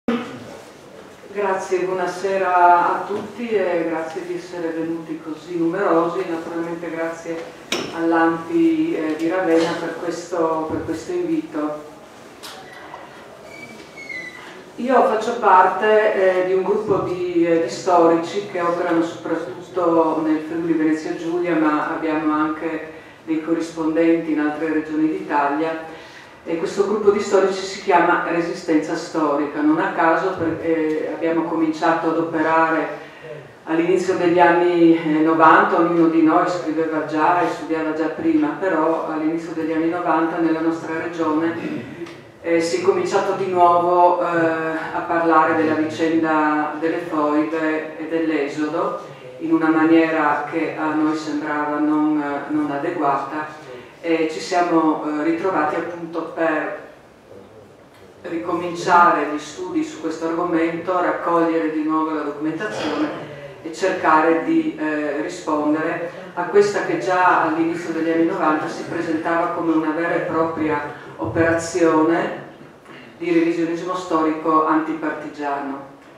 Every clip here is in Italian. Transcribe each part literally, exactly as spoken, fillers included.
Grazie, buonasera a tutti e grazie di essere venuti così numerosi. Naturalmente grazie all'A M P I eh, di Ravenna per questo, per questo invito. Io faccio parte eh, di un gruppo di, eh, di storici che operano soprattutto nel Friuli Venezia Giulia, ma abbiamo anche dei corrispondenti in altre regioni d'Italia. E questo gruppo di storici si chiama Resistenza Storica, non a caso perché abbiamo cominciato ad operare all'inizio degli anni novanta, ognuno di noi scriveva già e studiava già prima, però all'inizio degli anni novanta nella nostra regione eh, si è cominciato di nuovo eh, a parlare della vicenda delle foibe e dell'esodo in una maniera che a noi sembrava non, non adeguata. E ci siamo eh, ritrovati appunto per ricominciare gli studi su questo argomento, raccogliere di nuovo la documentazione e cercare di eh, rispondere a questa che già all'inizio degli anni novanta si presentava come una vera e propria operazione di revisionismo storico antipartigiano.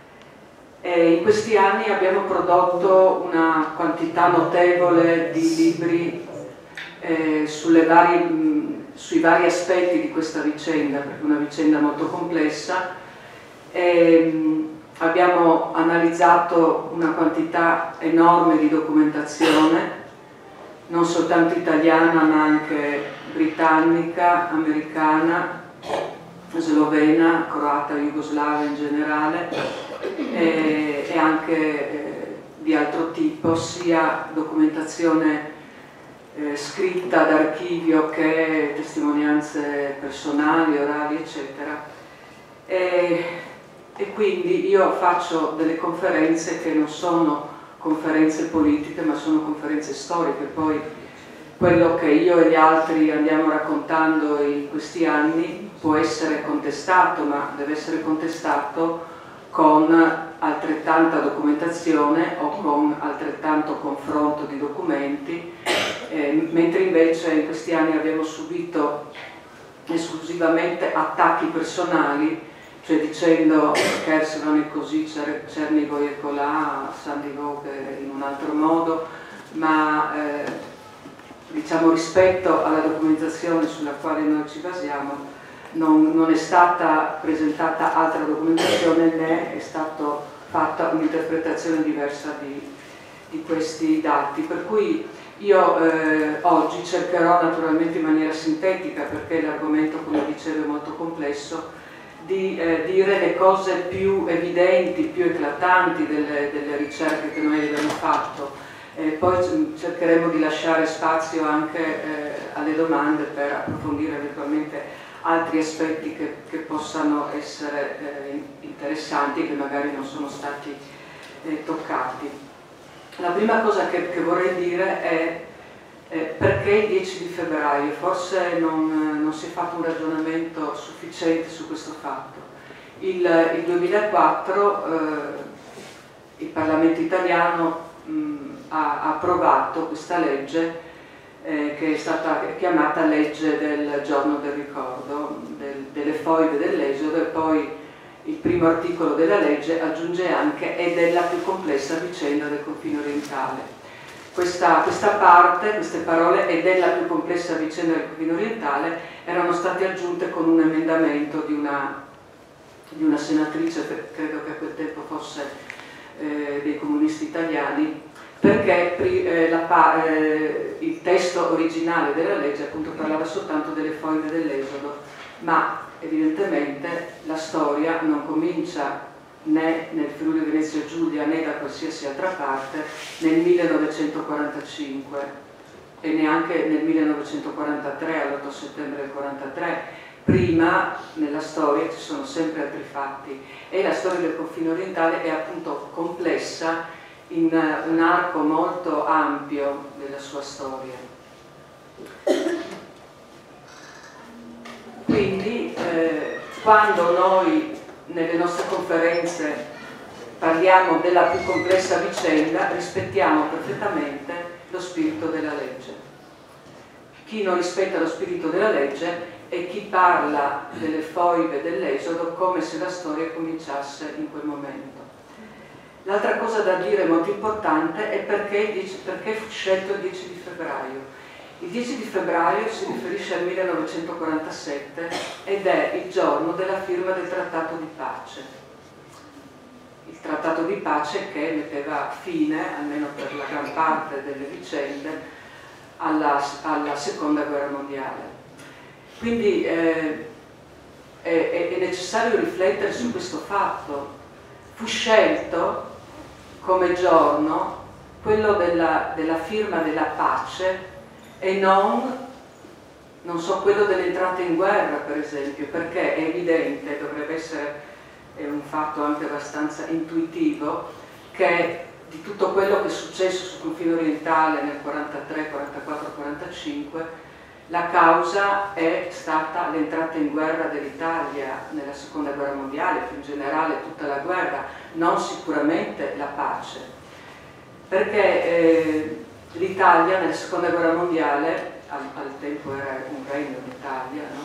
E in questi anni abbiamo prodotto una quantità notevole di libri Eh, sulle varie, mh, sui vari aspetti di questa vicenda, perché è una vicenda molto complessa. E, mh, abbiamo analizzato una quantità enorme di documentazione, non soltanto italiana ma anche britannica, americana, slovena, croata, jugoslava in generale, e, e anche eh, di altro tipo, sia documentazione Eh, scritta d'archivio che testimonianze personali, orali, eccetera. E, e quindi io faccio delle conferenze che non sono conferenze politiche, ma sono conferenze storiche. Poi quello che io e gli altri andiamo raccontando in questi anni può essere contestato, ma deve essere contestato con altrettanta documentazione o con altrettanto confronto di documenti, eh, mentre invece in questi anni abbiamo subito esclusivamente attacchi personali, cioè dicendo Kersevan è così, Czernigov è colà, Sandigov in un altro modo, ma eh, diciamo rispetto alla documentazione sulla quale noi ci basiamo Non, non è stata presentata altra documentazione né è stata fatta un'interpretazione diversa di, di questi dati, per cui io eh, oggi cercherò naturalmente in maniera sintetica, perché l'argomento, come dicevo, è molto complesso, di eh, dire le cose più evidenti, più eclatanti delle, delle ricerche che noi abbiamo fatto. E poi cercheremo di lasciare spazio anche eh, alle domande per approfondire eventualmente altri aspetti che, che possano essere eh, interessanti e che magari non sono stati eh, toccati. La prima cosa che, che vorrei dire è eh, perché il dieci di febbraio. Forse non, non si è fatto un ragionamento sufficiente su questo fatto. Il, il duemilaquattro eh, il Parlamento italiano mh, ha approvato questa legge Eh, che è stata chiamata legge del giorno del ricordo, del, delle foibe dell'esodo, e poi il primo articolo della legge aggiunge anche "e della più complessa vicenda del confine orientale". Questa, questa parte, queste parole "e della più complessa vicenda del confine orientale" erano state aggiunte con un emendamento di una, di una senatrice, credo che a quel tempo fosse eh, dei comunisti italiani, perché eh, la, eh, il testo originale della legge appunto parlava soltanto delle foibe dell'esodo, ma evidentemente la storia non comincia né nel Friuli Venezia Giulia né da qualsiasi altra parte nel millenovecentoquarantacinque e neanche nel millenovecentoquarantatré, all'otto settembre del quarantatré. Prima nella storia ci sono sempre altri fatti e la storia del confine orientale è appunto complessa in un arco molto ampio della sua storia. Quindi eh, quando noi nelle nostre conferenze parliamo della più complessa vicenda, rispettiamo perfettamente lo spirito della legge. Chi non rispetta lo spirito della legge e chi parla delle foibe dell'Esodo come se la storia cominciasse in quel momento. L'altra cosa da dire molto importante è perché, perché fu scelto il dieci di febbraio. Il dieci di febbraio si riferisce al millenovecentoquarantasette ed è il giorno della firma del Trattato di Pace. Il Trattato di Pace che metteva fine, almeno per la gran parte delle vicende, alla, alla Seconda Guerra Mondiale. Quindi eh, è, è necessario riflettere su questo fatto. Fu scelto come giorno quello della, della firma della pace e non, non so, quello dell'entrata in guerra, per esempio, perché è evidente, dovrebbe essere è un fatto anche abbastanza intuitivo, che di tutto quello che è successo sul confine orientale nel quarantatré, quarantaquattro, quarantacinque, la causa è stata l'entrata in guerra dell'Italia nella Seconda Guerra Mondiale, più in generale tutta la guerra, non sicuramente la pace. Perché eh, l'Italia nella Seconda Guerra Mondiale, al, al tempo era un regno d'Italia, no?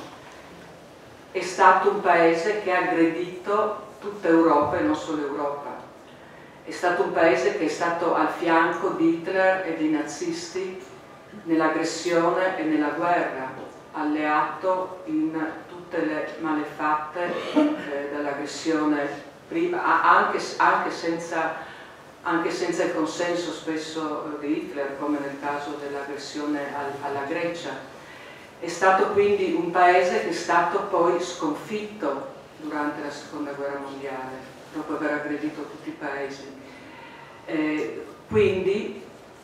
È stato un paese che ha aggredito tutta Europa e non solo Europa. È stato un paese che è stato al fianco di Hitler e dei nazisti nell'aggressione e nella guerra, alleato in tutte le malefatte eh, dell'aggressione prima, anche, anche, senza, anche senza il consenso spesso di Hitler, come nel caso dell'aggressione al, alla Grecia. È stato quindi un paese che è stato poi sconfitto durante la Seconda Guerra Mondiale, dopo aver aggredito tutti i paesi. Eh, quindi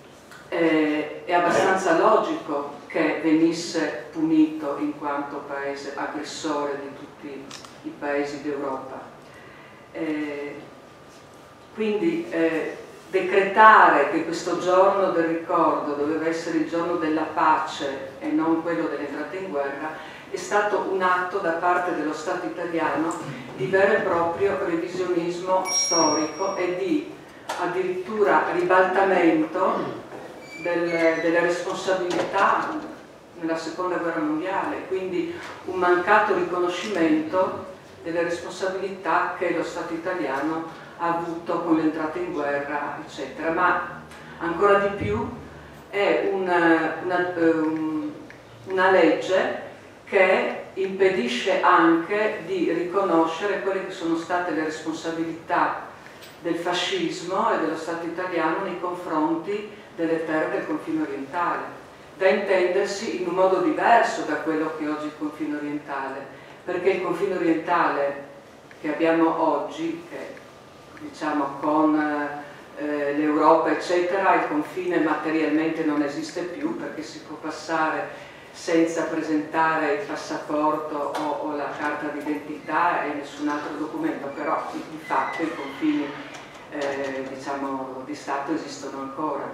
eh, è abbastanza logico che venisse punito in quanto paese aggressore di tutti i paesi d'Europa. Eh, quindi eh, decretare che questo giorno del ricordo doveva essere il giorno della pace e non quello dell'entrata in guerra è stato un atto da parte dello Stato italiano di vero e proprio revisionismo storico e di addirittura ribaltamento del, delle responsabilità nella Seconda Guerra Mondiale, quindi un mancato riconoscimento delle responsabilità che lo Stato italiano ha avuto con l'entrata in guerra, eccetera. Ma ancora di più è una, una, una legge che impedisce anche di riconoscere quelle che sono state le responsabilità del fascismo e dello Stato italiano nei confronti delle terre del confine orientale, da intendersi in un modo diverso da quello che oggi è il confine orientale, perché il confine orientale che abbiamo oggi, che diciamo con eh, l'Europa eccetera, il confine materialmente non esiste più perché si può passare senza presentare il passaporto o, o la carta d'identità e nessun altro documento, però di fatto i confini eh, diciamo, di Stato esistono ancora.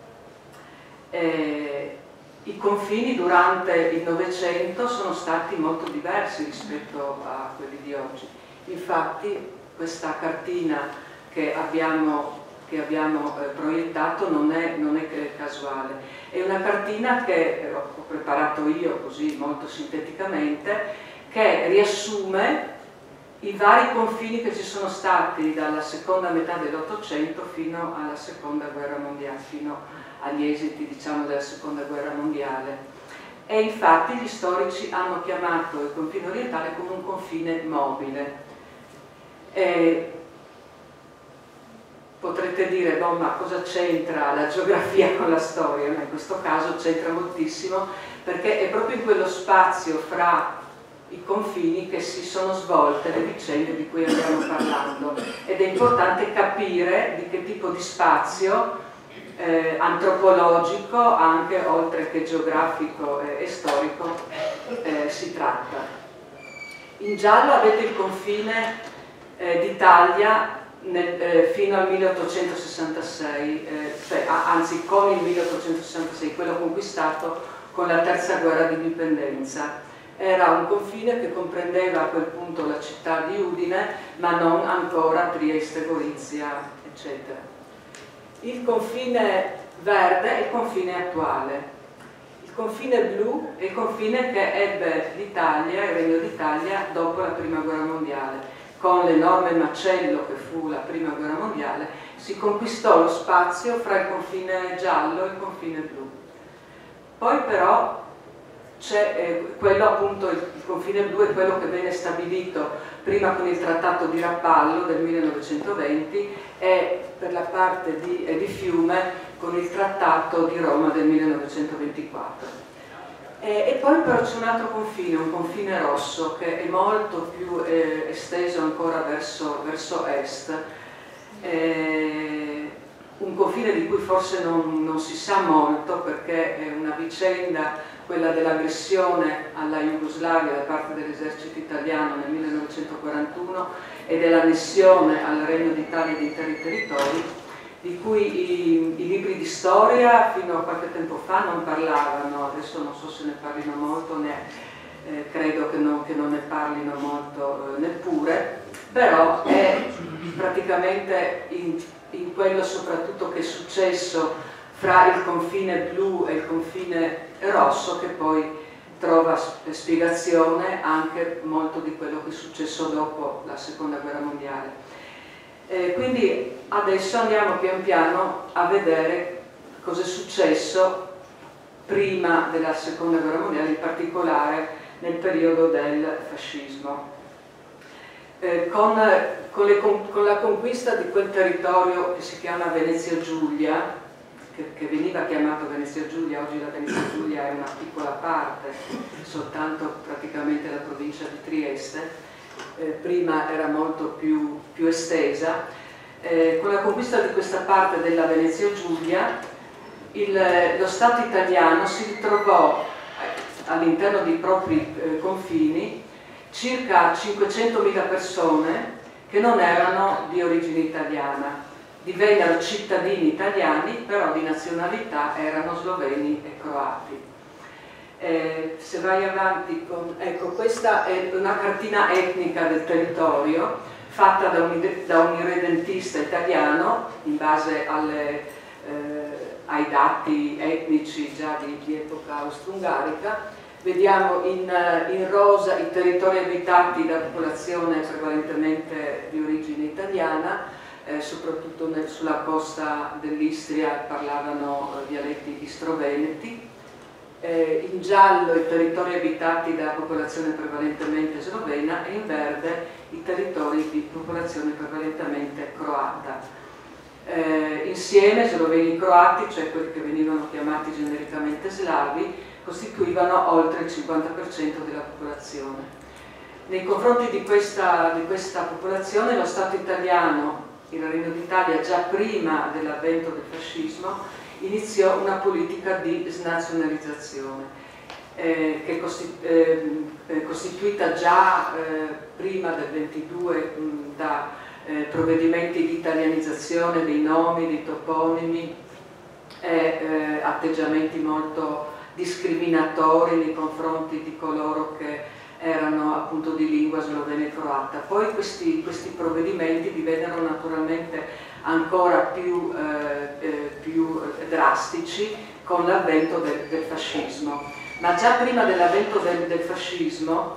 Eh, I confini durante il Novecento sono stati molto diversi rispetto a quelli di oggi. Infatti questa cartina che abbiamo che abbiamo eh, proiettato non è, non è che casuale, è una cartina che eh, ho preparato io così molto sinteticamente, che riassume i vari confini che ci sono stati dalla seconda metà dell'Ottocento fino alla seconda guerra mondiale, fino agli esiti diciamo della seconda guerra mondiale. E infatti gli storici hanno chiamato il confine orientale come un confine mobile. E potrete dire, boh, ma cosa c'entra la geografia con la storia? Ma in questo caso c'entra moltissimo, perché è proprio in quello spazio fra i confini che si sono svolte le vicende di cui stiamo parlando, ed è importante capire di che tipo di spazio eh, antropologico, anche oltre che geografico e, e storico, eh, si tratta. In giallo avete il confine eh, d'Italia Nel, eh, fino al milleottocentosessantasei, eh, cioè, anzi con il milleottocentosessantasei, quello conquistato con la terza guerra di indipendenza. Era un confine che comprendeva a quel punto la città di Udine, ma non ancora Trieste, Gorizia, eccetera. Il confine verde è il confine attuale. Il confine blu è il confine che ebbe l'Italia, il Regno d'Italia, dopo la Prima Guerra Mondiale. Con l'enorme macello che fu la Prima Guerra Mondiale, si conquistò lo spazio fra il confine giallo e il confine blu. Poi però c'è eh, quello appunto, il confine blu è quello che venne stabilito prima con il Trattato di Rapallo del millenovecentoventi e per la parte di, eh, di Fiume con il Trattato di Roma del millenovecentoventiquattro. E, e poi però c'è un altro confine, un confine rosso, che è molto più eh, esteso ancora verso, verso est, eh, un confine di cui forse non, non si sa molto, perché è una vicenda, quella dell'aggressione alla Jugoslavia da parte dell'esercito italiano nel millenovecentoquarantuno e dell'annessione al Regno d'Italia di interi territori, di cui i, i libri di storia fino a qualche tempo fa non parlavano, adesso non so se ne parlino molto, né, eh, credo che non, che non ne parlino molto eh, neppure, però è praticamente in, in quello soprattutto che è successo fra il confine blu e il confine rosso che poi trova spiegazione anche molto di quello che è successo dopo la Seconda Guerra Mondiale. Eh, quindi adesso andiamo pian piano a vedere cosa è successo prima della Seconda Guerra Mondiale, in particolare nel periodo del fascismo. Eh, con, con, le, con la conquista di quel territorio che si chiama Venezia Giulia, che, che veniva chiamato Venezia Giulia, oggi la Venezia Giulia è una piccola parte, soltanto praticamente la provincia di Trieste, eh, prima era molto più, più estesa. Eh, con la conquista di questa parte della Venezia Giulia, il, lo Stato italiano si ritrovò all'interno dei propri eh, confini circa cinquecentomila persone che non erano di origine italiana. Divennero cittadini italiani, però di nazionalità erano sloveni e croati. Eh, se vai avanti con... Ecco, questa è una cartina etnica del territorio fatta da un, da un irredentista italiano in base alle, eh, ai dati etnici già di, di epoca austro-ungarica. Vediamo in, in rosa i territori abitati da popolazione prevalentemente di origine italiana, Eh, soprattutto nel, sulla costa dell'Istria parlavano eh, dialetti istro-veneti, eh, in giallo i territori abitati da popolazione prevalentemente slovena e in verde i territori di popolazione prevalentemente croata. Eh, insieme sloveni e croati, cioè quelli che venivano chiamati genericamente slavi, costituivano oltre il cinquanta per cento della popolazione. Nei confronti di questa, di questa popolazione lo Stato italiano, il Regno d'Italia, già prima dell'avvento del fascismo, iniziò una politica di snazionalizzazione eh, che è eh, costituita già eh, prima del ventidue mh, da eh, provvedimenti di italianizzazione dei nomi, dei toponimi e eh, atteggiamenti molto discriminatori nei confronti di coloro che erano appunto di lingua slovena e croata. Poi questi, questi provvedimenti divennero naturalmente ancora più, eh, eh, più drastici con l'avvento del, del fascismo. Ma già prima dell'avvento del, del fascismo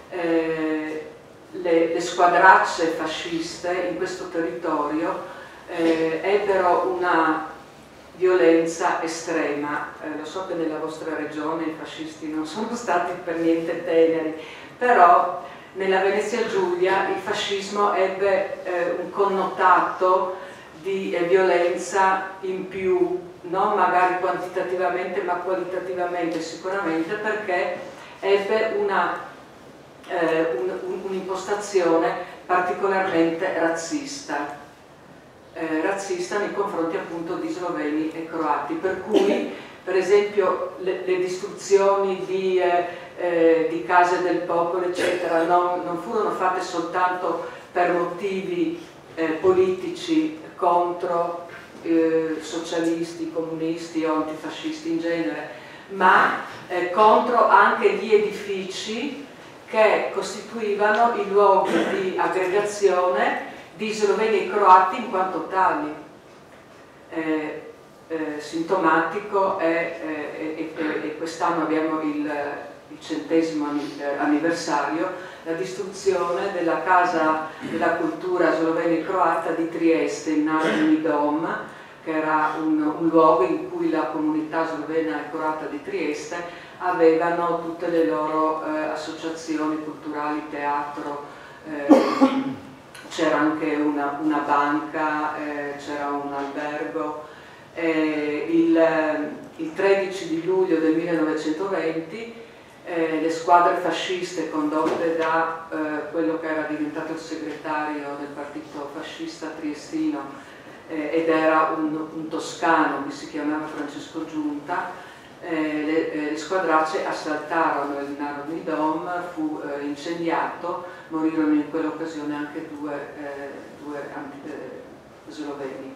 eh, le, le squadracce fasciste in questo territorio eh, ebbero una violenza estrema. Eh, lo so che nella vostra regione i fascisti non sono stati per niente teneri, però nella Venezia Giulia il fascismo ebbe eh, un connotato di eh, violenza in più, non magari quantitativamente ma qualitativamente sicuramente, perché ebbe una, eh, un, un'impostazione particolarmente razzista. Eh, razzista nei confronti appunto di sloveni e croati, per cui per esempio le, le distruzioni di, eh, eh, di case del popolo eccetera non, non furono fatte soltanto per motivi eh, politici contro eh, socialisti, comunisti o antifascisti in genere, ma eh, contro anche gli edifici che costituivano i luoghi di aggregazione di sloveni e croati in quanto tali. Eh, eh, sintomatico è, eh, e, e quest'anno abbiamo il, il centesimo anniversario, la distruzione della Casa della Cultura slovena e croata di Trieste, in Narodni dom, che era un, un luogo in cui la comunità slovena e croata di Trieste avevano tutte le loro eh, associazioni culturali, teatro, eh, c'era anche una, una banca, eh, c'era un albergo. Eh, il, il tredici di luglio del millenovecentoventi eh, le squadre fasciste condotte da eh, quello che era diventato il segretario del partito fascista triestino eh, ed era un, un toscano che si chiamava Francesco Giunta, eh, le, eh, le squadracce assaltarono il Narodni dom, fu eh, incendiato, morirono in quell'occasione anche due, eh, due eh, sloveni.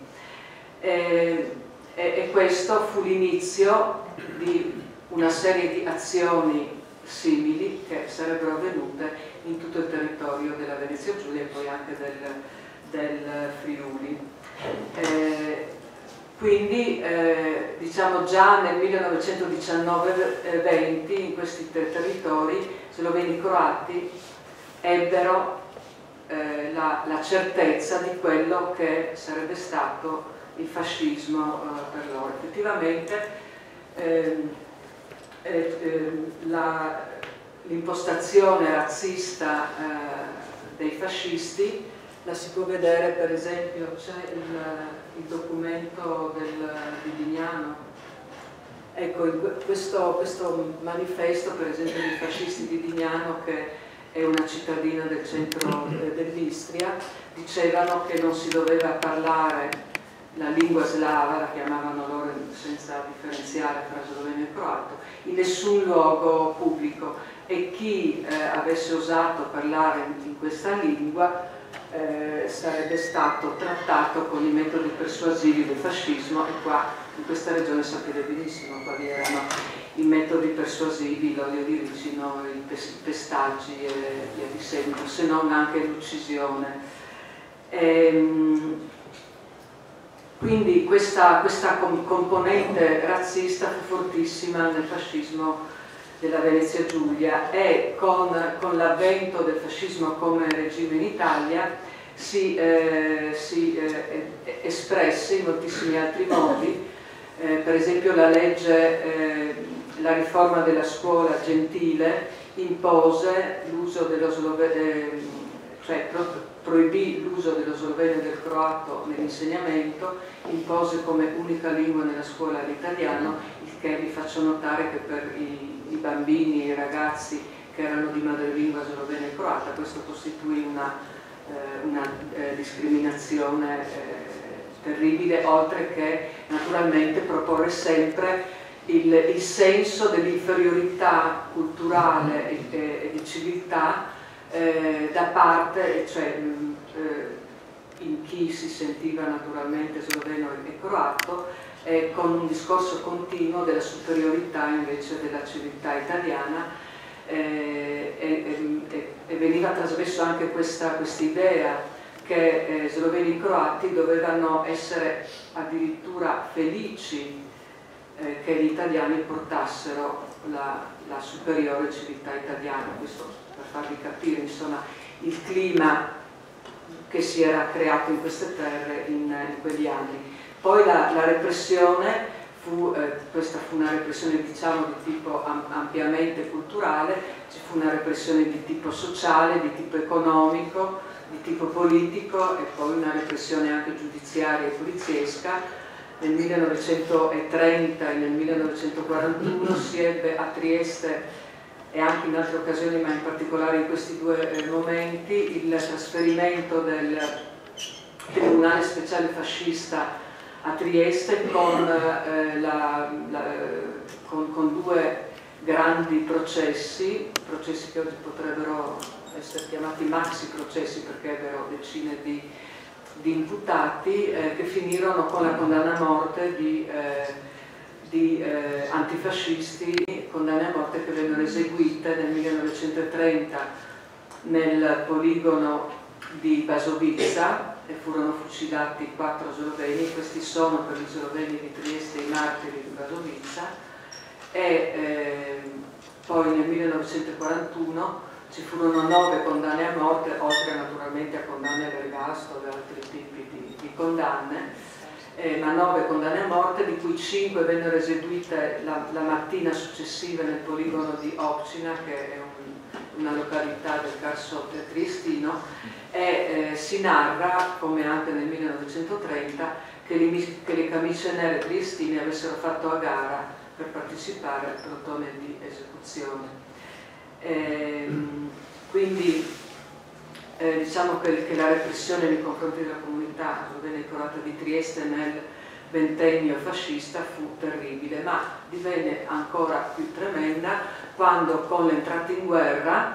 Eh, e, e questo fu l'inizio di una serie di azioni simili che sarebbero avvenute in tutto il territorio della Venezia Giulia e poi anche del, del Friuli. Eh, quindi eh, diciamo già nel millenovecentodiciannove venti in questi tre territori sloveni croati ebbero eh, la, la certezza di quello che sarebbe stato il fascismo eh, per loro. Effettivamente eh, eh, l'impostazione razzista eh, dei fascisti la si può vedere, per esempio, c'è il, il documento del, di Dignano. Ecco, questo, questo manifesto, per esempio, dei fascisti di Dignano, che è una cittadina del centro eh, dell'Istria, dicevano che non si doveva parlare la lingua slava, la chiamavano loro senza differenziare tra sloveno e croato, in nessun luogo pubblico, e chi eh, avesse osato parlare in questa lingua eh, sarebbe stato trattato con i metodi persuasivi del fascismo, e qua in questa regione sapete benissimo quali erano i metodi persuasivi: l'olio di ricino, i pestaggi e via di seguito, se non anche l'uccisione. Ehm, Quindi questa, questa componente razzista fu fortissima nel fascismo della Venezia Giulia, e con, con l'avvento del fascismo come regime in Italia si, eh, si eh, espresse in moltissimi altri modi. Eh, per esempio la legge, eh, la riforma della scuola gentile impose l'uso dello sloveno, eh, cioè pro, proibì l'uso dello sloveno e del croato nell'insegnamento, impose come unica lingua nella scuola l'italiano, il che vi faccio notare che per i, i bambini, i ragazzi che erano di madrelingua slovena e croata questo costituì una, eh, una eh, discriminazione eh, terribile, oltre che naturalmente proporre sempre il, il senso dell'inferiorità culturale e, e, e di civiltà Eh, da parte, cioè mh, eh, in chi si sentiva naturalmente sloveno e croato, eh, con un discorso continuo della superiorità invece della civiltà italiana, eh, e, e, e veniva trasmesso anche questa idea che eh, sloveni e croati dovevano essere addirittura felici eh, che gli italiani portassero la, la superiore civiltà italiana. Questo per farvi capire insomma il clima che si era creato in queste terre in, in quegli anni. Poi la, la repressione fu, eh, questa fu una repressione diciamo di tipo am, ampiamente culturale, ci fu una repressione di tipo sociale, di tipo economico, di tipo politico, e poi una repressione anche giudiziaria e poliziesca. Nel millenovecentotrenta e nel millenovecentoquarantuno si ebbe a Trieste, e anche in altre occasioni, ma in particolare in questi due eh, momenti, il trasferimento del Tribunale Speciale Fascista a Trieste con, eh, la, la, con, con due grandi processi, processi che oggi potrebbero essere chiamati maxi processi perché ebbero decine di, di imputati, eh, che finirono con la condanna a morte di eh, di eh, antifascisti, condanne a morte che vennero eseguite nel millenovecentotrenta nel poligono di Basovizza, e furono fucilati quattro sloveni. Questi sono per gli sloveni di Trieste i martiri di Basovizza. E eh, poi nel millenovecentoquarantuno ci furono nove condanne a morte, oltre naturalmente a condanne all'ergastolo e altri tipi di, di condanne, eh, ma nove condanne a morte, di cui cinque vennero eseguite la, la mattina successiva nel poligono di Opcina, che è un, una località del Carso triestino, e eh, si narra, come anche nel millenovecentotrenta, che le, che le camicie nere triestine avessero fatto a gara per partecipare al plotone di esecuzione. Eh, quindi eh, diciamo che, che la repressione nei confronti della comunità slovena croata di Trieste nel ventennio fascista fu terribile, ma divenne ancora più tremenda quando, con l'entrata in guerra,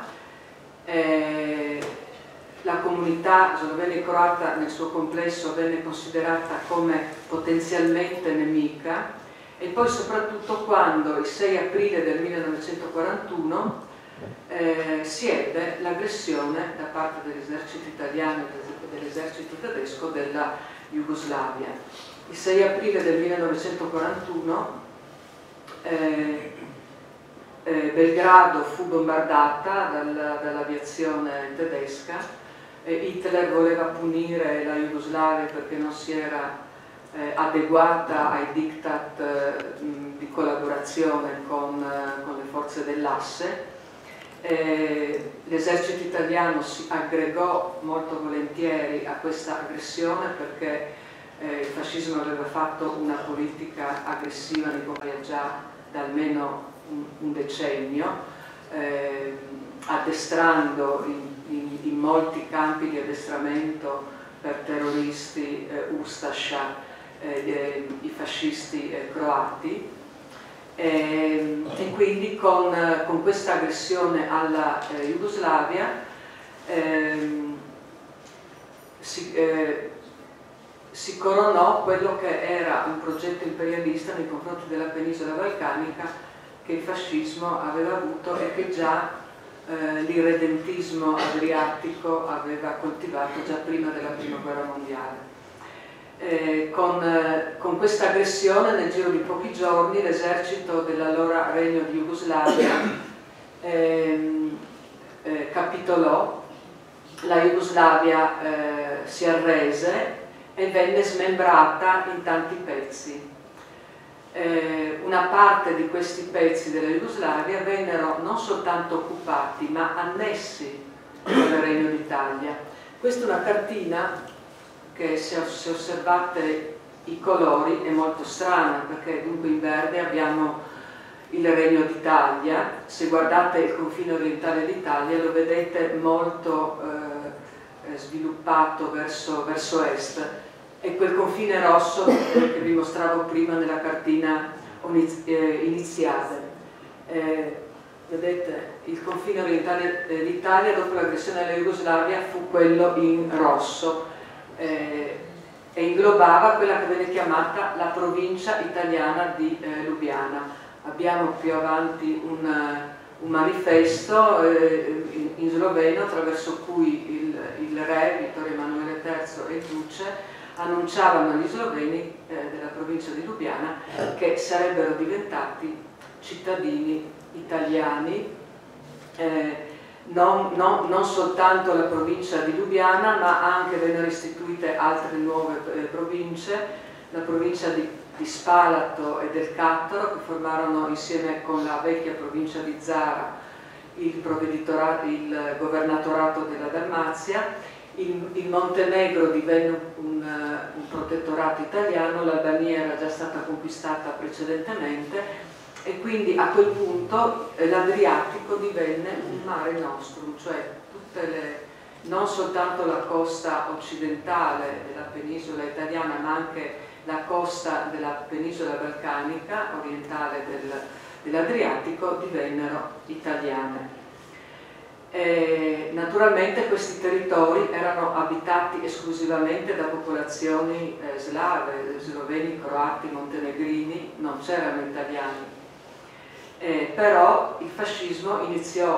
eh, la comunità slovena croata nel suo complesso venne considerata come potenzialmente nemica, e poi soprattutto quando il sei aprile del millenovecentoquarantuno Eh, si ebbe l'aggressione da parte dell'esercito italiano e dell'esercito tedesco della Jugoslavia. Il sei aprile del millenovecentoquarantuno eh, eh, Belgrado fu bombardata dal, dall'aviazione tedesca. eh, Hitler voleva punire la Jugoslavia perché non si era eh, adeguata ai diktat eh, di collaborazione con, eh, con le forze dell'asse. Eh, l'esercito italiano si aggregò molto volentieri a questa aggressione perché eh, il fascismo aveva fatto una politica aggressiva nei confronti già da almeno un, un decennio, eh, addestrando in, in, in molti campi di addestramento per terroristi eh, Ustascia eh, i fascisti eh, croati. E, e quindi con, con questa aggressione alla eh, Jugoslavia ehm, si, eh, si coronò quello che era un progetto imperialista nei confronti della penisola balcanica che il fascismo aveva avuto e che già eh, l'irredentismo adriatico aveva coltivato già prima della prima guerra mondiale. Eh, con, eh, con questa aggressione nel giro di pochi giorni l'esercito dell'allora Regno di Jugoslavia ehm, eh, capitolò, la Jugoslavia eh, si arrese e venne smembrata in tanti pezzi. Eh, una parte di questi pezzi della Jugoslavia vennero non soltanto occupati ma annessi al Regno d'Italia. Questa è una cartina che se osservate i colori è molto strana, perché dunque in verde abbiamo il Regno d'Italia, se guardate il confine orientale d'Italia lo vedete molto eh, sviluppato verso, verso est, e quel confine rosso che vi mostravo prima nella cartina iniziale. Eh, vedete, il confine orientale d'Italia dopo l'aggressione alla Jugoslavia fu quello in rosso. Eh, e inglobava quella che venne chiamata la provincia italiana di eh, Lubiana. Abbiamo più avanti un, un manifesto eh, in, in sloveno attraverso cui il, il re Vittorio Emanuele terzo e il duce annunciavano agli sloveni eh, della provincia di Lubiana che sarebbero diventati cittadini italiani. Eh, Non, non, non soltanto la provincia di Lubiana, ma anche vennero istituite altre nuove eh, province, la provincia di, di Spalato e del Cattaro, che formarono insieme con la vecchia provincia di Zara il, il governatorato della Dalmazia. Il, il Montenegro divenne un, un protettorato italiano, l'Albania era già stata conquistata precedentemente, e quindi a quel punto eh, l'Adriatico divenne un mare nostrum, cioè tutte le, non soltanto la costa occidentale della penisola italiana, ma anche la costa della penisola balcanica orientale del, dell'Adriatico divennero italiane. E, naturalmente questi territori erano abitati esclusivamente da popolazioni eh, slave, sloveni, croati, montenegrini, non c'erano italiani. Eh, però il fascismo iniziò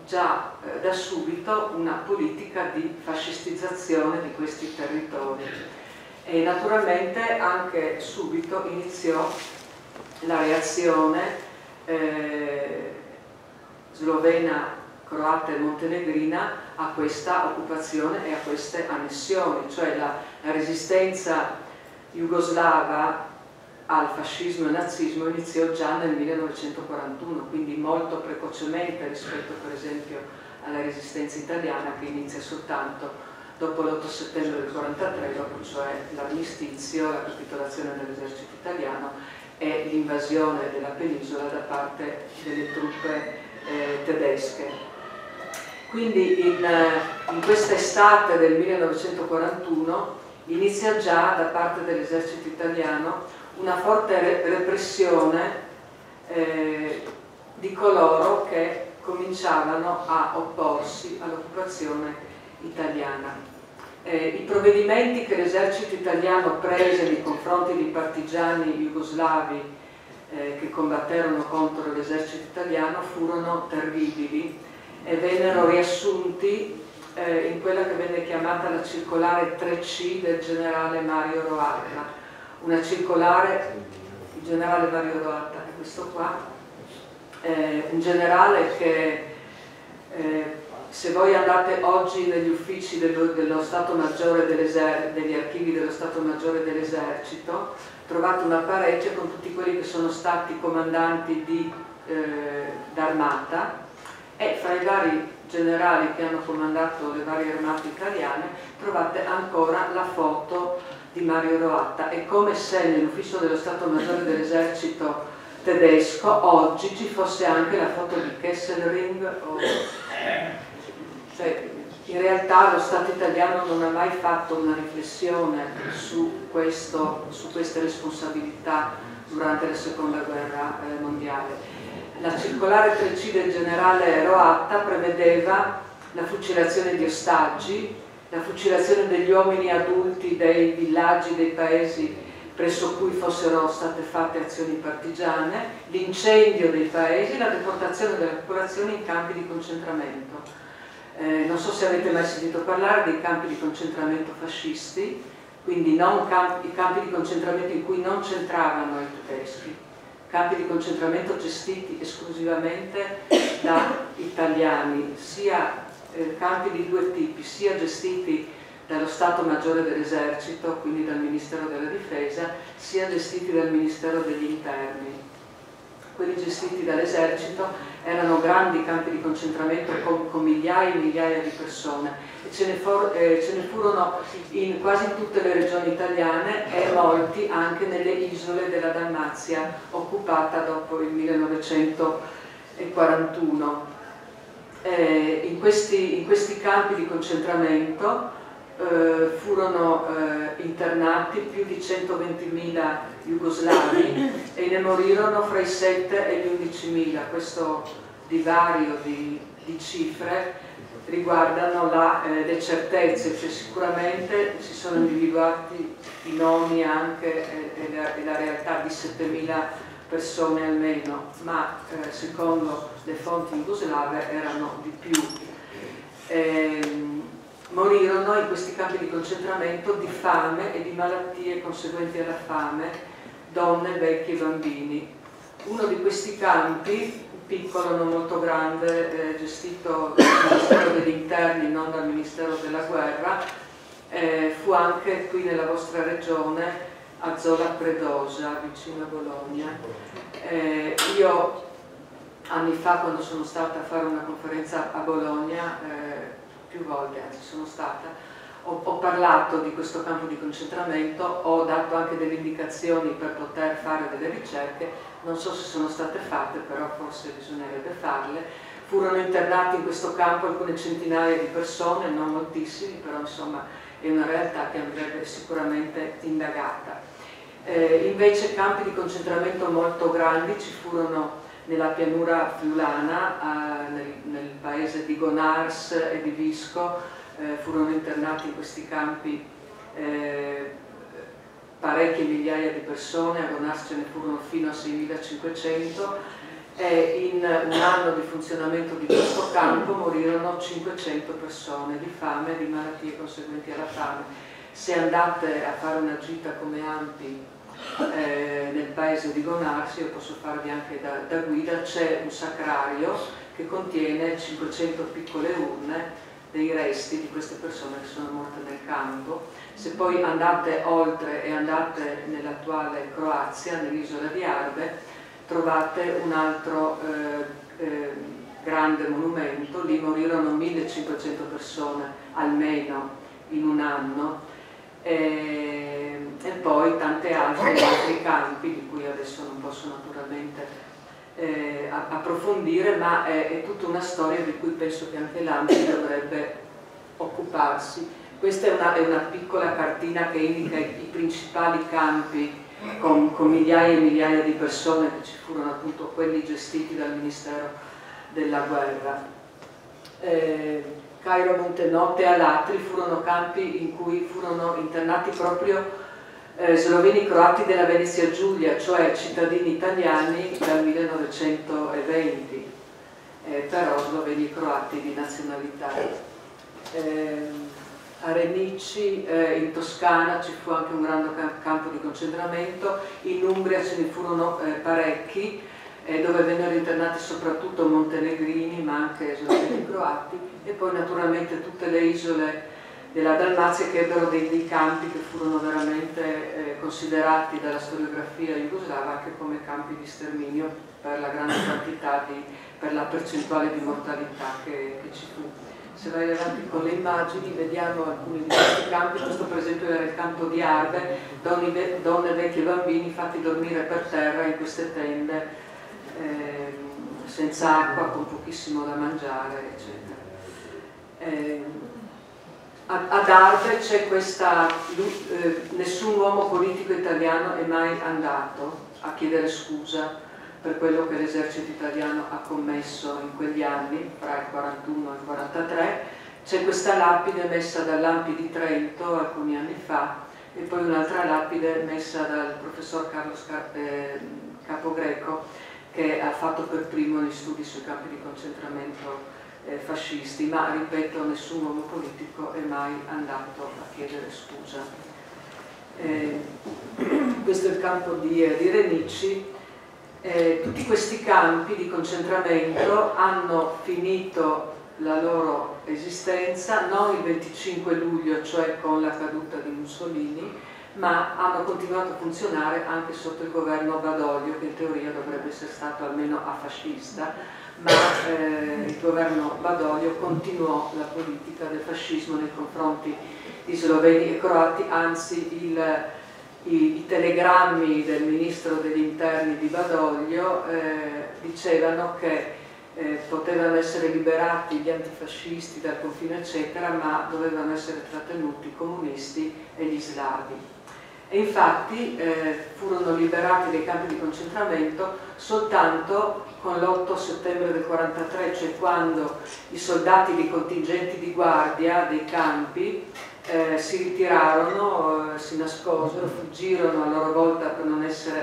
già eh, da subito una politica di fascistizzazione di questi territori e naturalmente anche subito iniziò la reazione eh, slovena, croata e montenegrina a questa occupazione e a queste annessioni, cioè la, la resistenza jugoslava al fascismo e al nazismo iniziò già nel millenovecentoquarantuno, quindi molto precocemente rispetto per esempio alla resistenza italiana che inizia soltanto dopo l'otto settembre del millenovecentoquarantatré, dopo cioè l'armistizio, la capitolazione dell'esercito italiano e l'invasione della penisola da parte delle truppe eh, tedesche. Quindi in, in questa estate del millenovecentoquarantuno inizia già da parte dell'esercito italiano una forte repressione eh, di coloro che cominciavano a opporsi all'occupazione italiana. Eh, I provvedimenti che l'esercito italiano prese nei confronti dei partigiani jugoslavi eh, che combatterono contro l'esercito italiano furono terribili e vennero riassunti eh, in quella che venne chiamata la circolare tre C del generale Mario Roatta. Una circolare, il generale Mario Roatta è questo qua, eh, un generale che eh, se voi andate oggi negli uffici dello, dello Stato Maggiore dell'Esercito, degli archivi dello Stato Maggiore dell'Esercito, trovate una parete con tutti quelli che sono stati comandanti di, eh, d'armata e fra i vari generali che hanno comandato le varie armate italiane trovate ancora la foto di Mario Roatta. È come se nell'ufficio dello Stato Maggiore dell'Esercito tedesco oggi ci fosse anche la foto di Kesselring o... cioè, in realtà lo Stato italiano non ha mai fatto una riflessione su, questo, su queste responsabilità durante la seconda guerra eh, mondiale. La circolare tre C del generale Roatta prevedeva la fucilazione di ostaggi, la fucilazione degli uomini adulti dei villaggi, dei paesi presso cui fossero state fatte azioni partigiane, l'incendio dei paesi e la deportazione della popolazione in campi di concentramento. Eh, non so se avete mai sentito parlare dei campi di concentramento fascisti, quindi non campi, i campi di concentramento in cui non c'entravano i tedeschi, campi di concentramento gestiti esclusivamente da italiani, sia eh, campi di due tipi, sia gestiti dallo Stato Maggiore dell'Esercito, quindi dal Ministero della Difesa, sia gestiti dal Ministero degli Interni. Quelli gestiti dall'Esercito erano grandi campi di concentramento con, con migliaia e migliaia di persone e ce ne, for, eh, ce ne furono in quasi tutte le regioni italiane e molti anche nelle isole della Dalmazia occupata dopo il millenovecentoquarantuno. Eh, in, questi, in questi campi di concentramento eh, furono eh, internati più di centoventimila jugoslavi e ne morirono fra i sette e gli undicimila. Questo divario di, di cifre riguardano la, eh, le certezze, cioè sicuramente si sono individuati i nomi anche e, e, la, e la realtà di settemila persone almeno, ma eh, secondo le fonti jugoslave erano di più. Ehm, morirono in questi campi di concentramento di fame e di malattie conseguenti alla fame donne, vecchi e bambini. Uno di questi campi, piccolo, non molto grande, eh, gestito dal Ministero degli Interni, non dal Ministero della Guerra, eh, fu anche qui nella vostra regione, a Zola Predosa, vicino a Bologna. Eh, io anni fa, quando sono stata a fare una conferenza a Bologna, eh, più volte anzi sono stata, ho, ho parlato di questo campo di concentramento, ho dato anche delle indicazioni per poter fare delle ricerche, non so se sono state fatte, però forse bisognerebbe farle. Furono internati in questo campo alcune centinaia di persone, non moltissimi, però insomma è una realtà che andrebbe sicuramente indagata. Eh, invece campi di concentramento molto grandi ci furono nella pianura friulana, eh, nel, nel paese di Gonars e di Visco, eh, furono internati in questi campi eh, parecchie migliaia di persone, a Gonars ce ne furono fino a seimilacinquecento, e in un anno di funzionamento di questo campo morirono cinquecento persone di fame e di malattie conseguenti alla fame. Se andate a fare una gita come Ampi eh, nel paese di Gonarsi, io posso farvi anche da, da guida, c'è un sacrario che contiene cinquecento piccole urne dei resti di queste persone che sono morte nel campo. Se poi andate oltre e andate nell'attuale Croazia, nell'isola di Arbe, trovate un altro eh, eh, grande monumento. Lì morirono millecinquecento persone almeno in un anno, e, e poi tante altre in altri campi di cui adesso non posso naturalmente eh, approfondire, ma è, è tutta una storia di cui penso che anche l'Ampi dovrebbe occuparsi. Questa è una, è una piccola cartina che indica i, i principali campi Con, con migliaia e migliaia di persone, che ci furono appunto quelli gestiti dal Ministero della Guerra. Eh, Cairo, Montenotte e Alatri furono campi in cui furono internati proprio eh, sloveni croati della Venezia Giulia, cioè cittadini italiani dal millenovecentoventi, eh, però sloveni e croati di nazionalità. Eh, A Renici, eh, in Toscana, ci fu anche un grande campo di concentramento, in Umbria ce ne furono eh, parecchi, eh, dove vennero internati soprattutto montenegrini, ma anche sloveni croati, e poi naturalmente tutte le isole della Dalmazia che ebbero dei, dei campi che furono veramente eh, considerati dalla storiografia jugoslava anche come campi di sterminio per la grande quantità di, per la percentuale di mortalità che, che ci fu. Se vai avanti con le immagini vediamo alcuni di questi campi. Questo per esempio era il campo di Arbe, donne, donne vecchi e bambini fatti dormire per terra in queste tende eh, senza acqua, con pochissimo da mangiare, eccetera. Eh, ad Arbe c'è questa, eh, nessun uomo politico italiano è mai andato a chiedere scusa per quello che l'esercito italiano ha commesso in quegli anni, fra il quarantuno e il quarantatré. C'è questa lapide messa dall'Ampi di Trento alcuni anni fa, e poi un'altra lapide messa dal professor Carlo eh, Capogreco, che ha fatto per primo gli studi sui campi di concentramento eh, fascisti, ma ripeto, nessun uomo politico è mai andato a chiedere scusa. Eh, questo è il campo di, eh, di Renici. Eh, tutti questi campi di concentramento hanno finito la loro esistenza non il venticinque luglio, cioè con la caduta di Mussolini, ma hanno continuato a funzionare anche sotto il governo Badoglio, che in teoria dovrebbe essere stato almeno afascista, ma eh, il governo Badoglio continuò la politica del fascismo nei confronti di sloveni e croati, anzi il I, i telegrammi del ministro degli interni di Badoglio eh, dicevano che eh, potevano essere liberati gli antifascisti dal confine eccetera, ma dovevano essere trattenuti i comunisti e gli slavi. E infatti eh, furono liberati dai campi di concentramento soltanto con l'otto settembre del quarantatré, cioè quando i soldati dei contingenti di guardia dei campi Eh, si ritirarono, eh, si nascosero, fuggirono a loro volta per non essere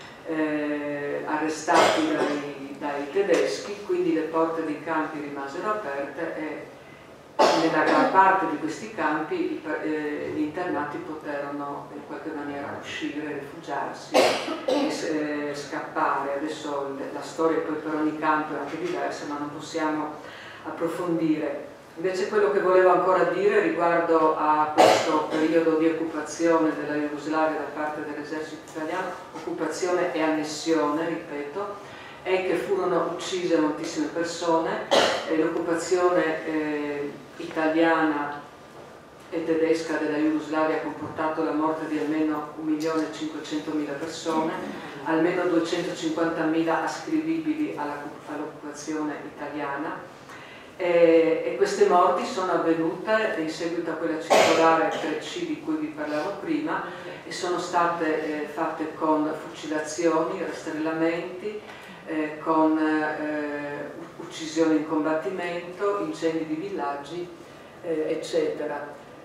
eh, arrestati dai, dai tedeschi, quindi le porte dei campi rimasero aperte e nella gran parte di questi campi i, eh, gli internati poterono in qualche maniera uscire, rifugiarsi e eh, scappare. Adesso la storia poi per ogni campo è anche diversa, ma non possiamo approfondire. Invece quello che volevo ancora dire riguardo a questo periodo di occupazione della Jugoslavia da parte dell'esercito italiano, occupazione e annessione, ripeto, è che furono uccise moltissime persone, e l'occupazione eh, italiana e tedesca della Jugoslavia ha comportato la morte di almeno un milione e cinquecentomila persone, almeno duecentocinquantamila ascrivibili all'occupazione italiana. E, e queste morti sono avvenute in seguito a quella circolare tre C di cui vi parlavo prima, e sono state eh, fatte con fucilazioni, rastrellamenti, eh, con eh, uccisioni in combattimento, incendi di villaggi, eh, eccetera.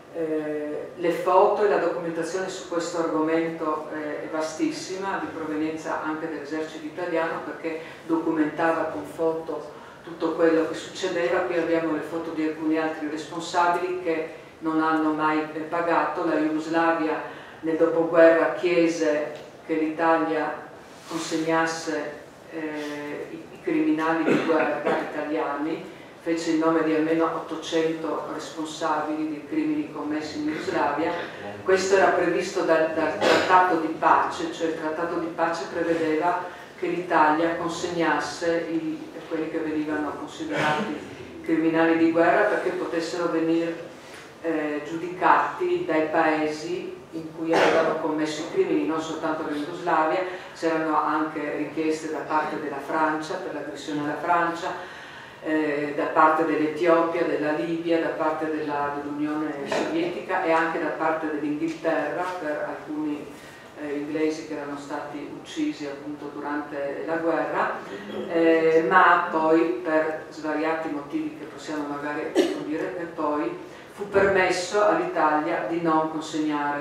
Eh, le foto e la documentazione su questo argomento eh, è vastissima, di provenienza anche dell'esercito italiano, perché documentava con foto tutto quello che succedeva. Qui abbiamo le foto di alcuni altri responsabili che non hanno mai pagato. La Jugoslavia nel dopoguerra chiese che l'Italia consegnasse eh, i, i criminali di guerra italiani, fece il nome di almeno ottocento responsabili di crimini commessi in Jugoslavia. Questo era previsto dal, dal trattato di pace, cioè il trattato di pace prevedeva che l'Italia consegnasse i, quelli che venivano considerati criminali di guerra perché potessero venire eh, giudicati dai paesi in cui avevano commesso i crimini, non soltanto in Jugoslavia. C'erano anche richieste da parte della Francia per l'aggressione alla Francia, Eh, da parte dell'Etiopia, della Libia, da parte dell'Unione Sovietica e anche da parte dell'Inghilterra per alcuni eh, inglesi che erano stati uccisi appunto durante la guerra, eh, ma poi per svariati motivi che possiamo magari approfondire, e poi fu permesso all'Italia di non consegnare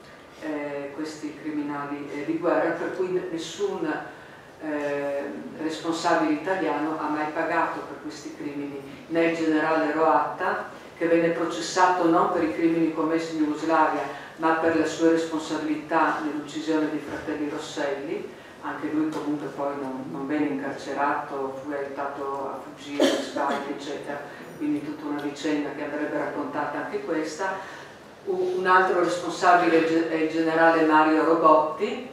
eh, questi criminali eh, di guerra, per cui nessun Eh, responsabile italiano ha mai pagato per questi crimini, né il generale Roatta, che venne processato non per i crimini commessi in Jugoslavia ma per le sue responsabilità nell'uccisione dei fratelli Rosselli. Anche lui comunque poi non, non venne incarcerato, fu aiutato a fuggire in Spagna eccetera, quindi tutta una vicenda che andrebbe raccontata anche questa. Un altro responsabile è il generale Mario Robotti.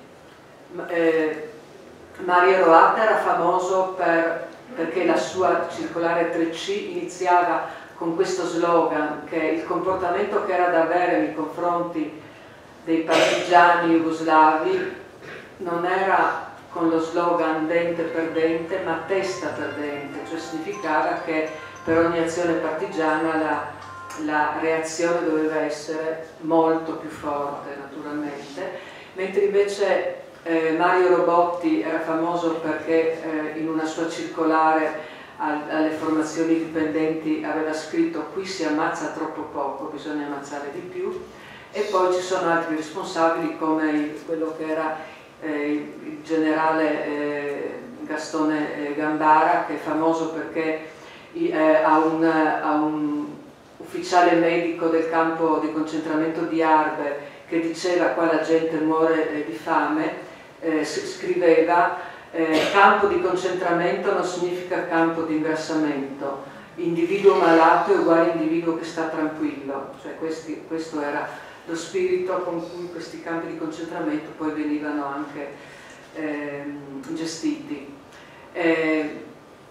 eh, Mario Roatta era famoso per, perché la sua circolare tre C iniziava con questo slogan, che il comportamento che era da avere nei confronti dei partigiani jugoslavi non era con lo slogan dente per dente ma testa per dente, cioè significava che per ogni azione partigiana la, la reazione doveva essere molto più forte naturalmente, mentre invece Eh, Mario Robotti era famoso perché eh, in una sua circolare al, alle formazioni dipendenti aveva scritto: qui si ammazza troppo poco, bisogna ammazzare di più. E poi ci sono altri responsabili come il, quello che era eh, il generale eh, Gastone eh, Gambara, che è famoso perché eh, ha, un, ha un ufficiale medico del campo di concentramento di Arbe che diceva: qua la gente muore eh, di fame. Eh, scriveva eh, campo di concentramento non significa campo di ingrassamento, individuo malato è uguale a individuo che sta tranquillo, cioè questi, questo era lo spirito con cui questi campi di concentramento poi venivano anche eh, gestiti. Eh,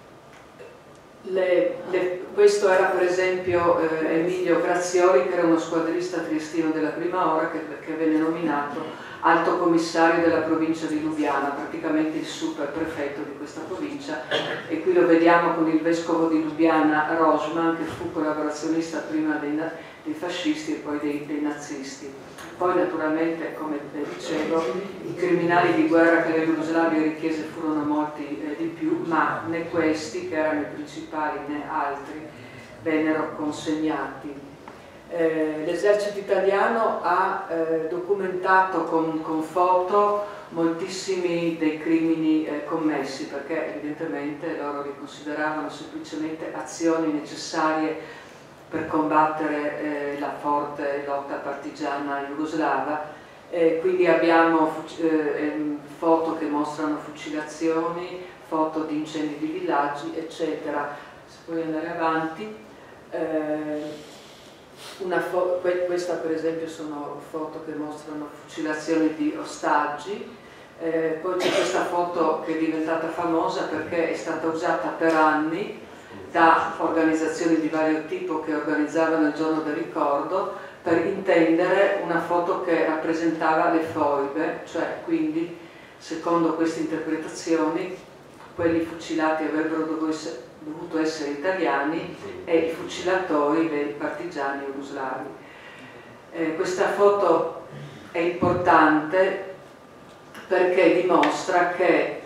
le, le, questo era per esempio eh, Emilio Grazioli, che era uno squadrista triestino della prima ora, che, che venne nominato alto commissario della provincia di Lubiana, praticamente il super prefetto di questa provincia, e qui lo vediamo con il vescovo di Lubiana Rosman, che fu collaborazionista prima dei, dei fascisti e poi dei, dei nazisti. Poi naturalmente, come dicevo, i criminali di guerra che la Jugoslavia richiese furono molti eh, di più, ma né questi, che erano i principali, né altri vennero consegnati. Eh, l'esercito italiano ha eh, documentato con, con foto moltissimi dei crimini eh, commessi, perché evidentemente loro li consideravano semplicemente azioni necessarie per combattere eh, la forte lotta partigiana jugoslava. Eh, quindi abbiamo eh, foto che mostrano fucilazioni, foto di incendi di villaggi, eccetera. Se puoi andare avanti. Eh, Una questa per esempio sono foto che mostrano fucilazioni di ostaggi. Eh, poi c'è questa foto che è diventata famosa perché è stata usata per anni da organizzazioni di vario tipo che organizzavano il giorno del ricordo per intendere una foto che rappresentava le foibe, cioè quindi secondo queste interpretazioni quelli fucilati avrebbero dovuto essere italiani e i fucilatori dei partigiani jugoslavi. Eh, questa foto è importante perché dimostra che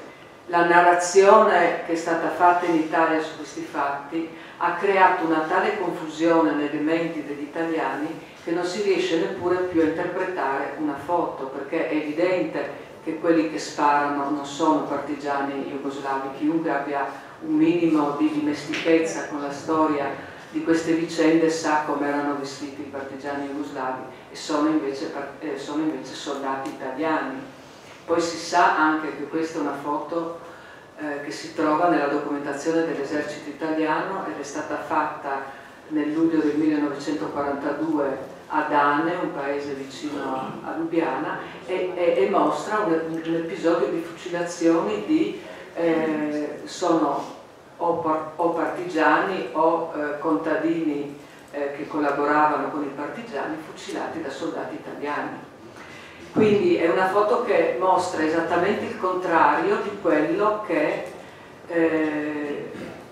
la narrazione che è stata fatta in Italia su questi fatti ha creato una tale confusione nelle menti degli italiani che non si riesce neppure più a interpretare una foto, perché è evidente che quelli che sparano non sono partigiani jugoslavi. Chiunque abbia un minimo di dimestichezza con la storia di queste vicende sa come erano vestiti i partigiani jugoslavi, e sono invece, eh, sono invece soldati italiani. Poi si sa anche che questa è una foto eh, che si trova nella documentazione dell'esercito italiano ed è stata fatta nel luglio del millenovecentoquarantadue a Dane, un paese vicino a Lubiana, e, e, e mostra un, un episodio di fucilazioni di eh, sono o, par, o partigiani o eh, contadini eh, che collaboravano con i partigiani, fucilati da soldati italiani. Quindi è una foto che mostra esattamente il contrario di quello che, eh,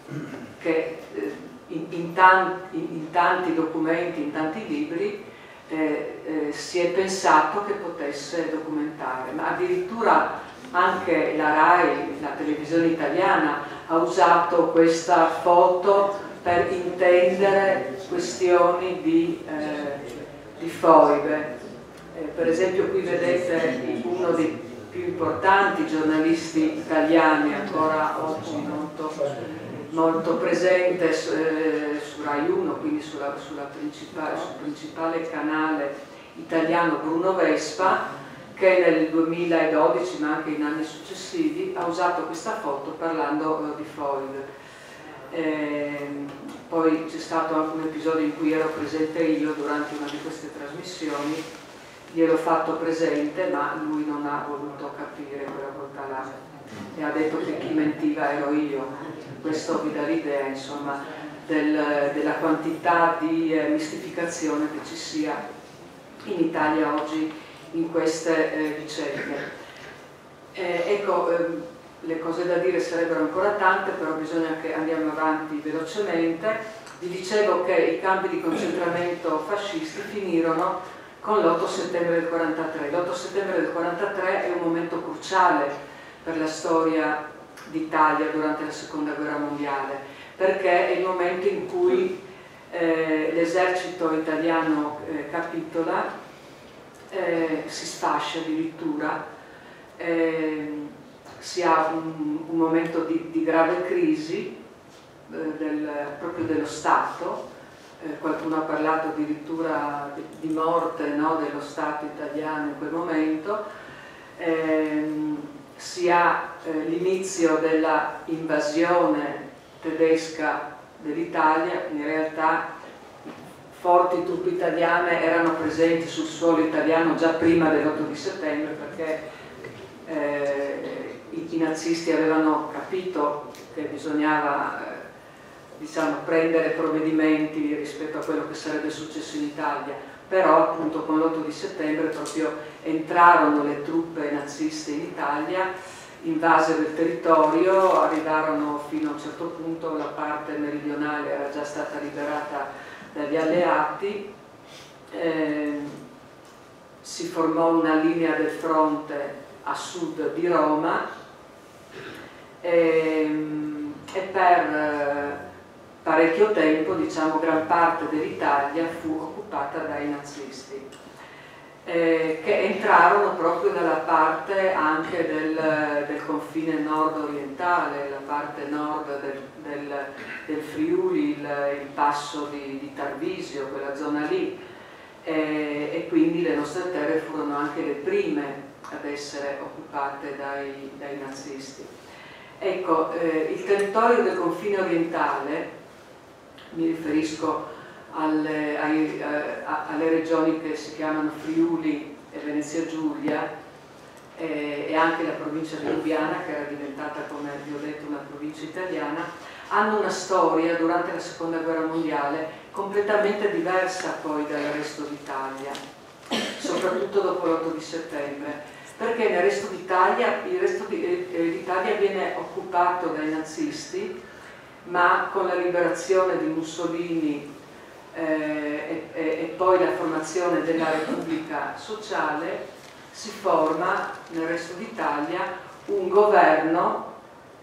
che in, in, tanti, in tanti documenti, in tanti libri eh, eh, si è pensato che potesse documentare. Ma addirittura anche la RAI, la televisione italiana, ha usato questa foto per intendere questioni di, eh, di foibe. Eh, per esempio qui vedete uno dei più importanti giornalisti italiani ancora oggi molto, molto presente eh, su Rai uno, quindi sulla, sulla principale, sul principale canale italiano, Bruno Vespa, che nel duemiladodici ma anche in anni successivi ha usato questa foto parlando eh, di foibe. Eh, poi c'è stato anche un episodio in cui ero presente io durante una di queste trasmissioni, gliel'ho fatto presente ma lui non ha voluto capire quella volta là e ha detto che chi mentiva ero io. Questo vi dà l'idea, insomma, del, della quantità di eh, mistificazione che ci sia in Italia oggi in queste eh, vicende. Eh, ecco, ehm, le cose da dire sarebbero ancora tante, però bisogna che andiamo avanti velocemente. Vi dicevo che i campi di concentramento fascisti finirono con l'otto settembre del quarantatré. L'otto settembre del quarantatré è un momento cruciale per la storia d'Italia durante la seconda guerra mondiale, perché è il momento in cui eh, l'esercito italiano eh, capitola, eh, si sfascia addirittura, eh, si ha un, un momento di, di grave crisi eh, del, proprio dello Stato. Eh, qualcuno ha parlato addirittura di, di morte, no, dello Stato italiano in quel momento. Eh, si ha eh, l'inizio della invasione tedesca dell'Italia. In realtà forti truppe italiane erano presenti sul suolo italiano già prima dell'otto di settembre, perché eh, i, i nazisti avevano capito che bisognava eh, diciamo, prendere provvedimenti rispetto a quello che sarebbe successo in Italia, però appunto con l'otto di settembre proprio entrarono le truppe naziste in Italia, invasero il territorio, arrivarono fino a un certo punto, la parte meridionale era già stata liberata dagli alleati, eh, si formò una linea del fronte a sud di Roma e, e per eh, parecchio tempo, diciamo, gran parte dell'Italia fu occupata dai nazisti, eh, che entrarono proprio dalla parte anche del, del confine nord-orientale, la parte nord del, del, del Friuli, il, il passo di, di Tarvisio, quella zona lì, eh, e quindi le nostre terre furono anche le prime ad essere occupate dai, dai nazisti. Ecco, eh, il territorio del confine orientale, mi riferisco alle, ai, eh, alle regioni che si chiamano Friuli e Venezia Giulia, eh, e anche la provincia di Lubiana, che era diventata, come vi ho detto, una provincia italiana, hanno una storia durante la seconda guerra mondiale completamente diversa poi dal resto d'Italia, soprattutto dopo l'otto di settembre, perché nel resto d'Italia il resto d'Italia viene occupato dai nazisti, ma con la liberazione di Mussolini eh, e, e poi la formazione della Repubblica Sociale si forma nel resto d'Italia un governo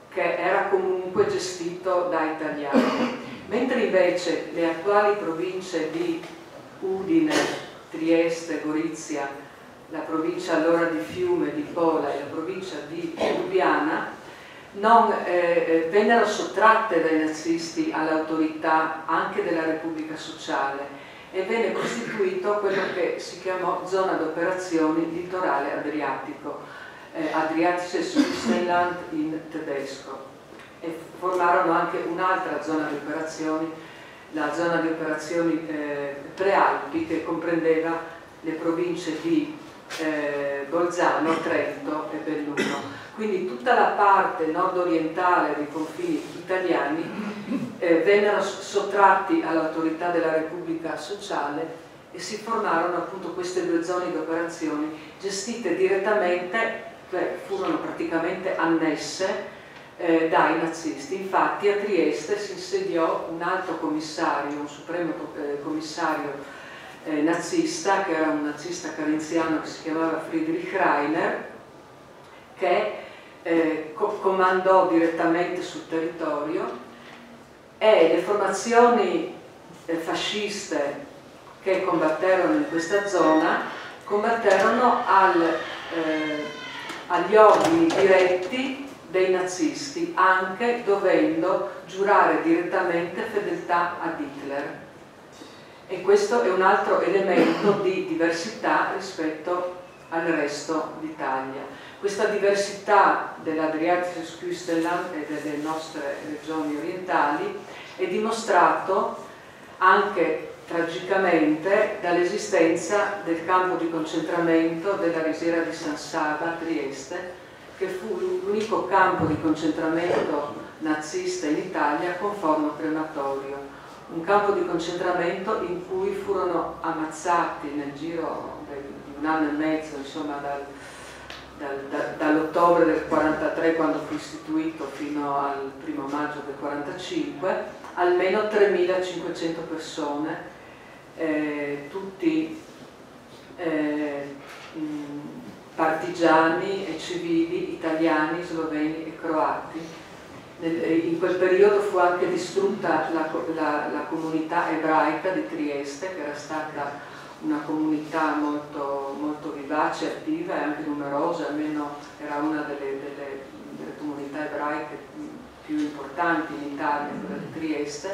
che era comunque gestito da italiani, mentre invece le attuali province di Udine, Trieste, Gorizia, la provincia allora di Fiume, di Pola e la provincia di Lubiana non, eh, vennero sottratte dai nazisti all'autorità anche della Repubblica Sociale e venne costituito quello che si chiamò zona d'operazioni litorale adriatico, eh, Adriatisches Küstenland in tedesco, e formarono anche un'altra zona di operazioni, la zona di operazioni eh, prealpi, che comprendeva le province di eh, Bolzano, Trento e Belluno. Quindi tutta la parte nord-orientale dei confini italiani eh, vennero sottratti all'autorità della Repubblica Sociale e si formarono appunto queste due zone di operazioni gestite direttamente, cioè furono praticamente annesse eh, dai nazisti. Infatti a Trieste si insediò un alto commissario, un supremo eh, commissario eh, nazista, che era un nazista carenziano che si chiamava Friedrich Rainer, che eh, co comandò direttamente sul territorio, e le formazioni eh, fasciste che combatterono in questa zona combatterono al, eh, agli ordini diretti dei nazisti, anche dovendo giurare direttamente fedeltà ad Hitler. E questo è un altro elemento di diversità rispetto al resto d'Italia. Questa diversità dell'Adriatisches Küstenland e delle nostre regioni orientali è dimostrato anche tragicamente dall'esistenza del campo di concentramento della risiera di San Saba a Trieste, che fu l'unico campo di concentramento nazista in Italia con forno crematorio. Un campo di concentramento in cui furono ammazzati nel giro di un anno e mezzo, insomma dal, dal, da, dall'ottobre del quarantatré, quando fu istituito, fino al primo maggio del quarantacinque, almeno tremilacinquecento persone, eh, tutti eh, mh, partigiani e civili italiani, sloveni e croati. In quel periodo fu anche distrutta la, la, la comunità ebraica di Trieste, che era stata una comunità molto, molto vivace, attiva e anche numerosa, almeno era una delle, delle, delle comunità ebraiche più importanti in Italia, quella di Trieste.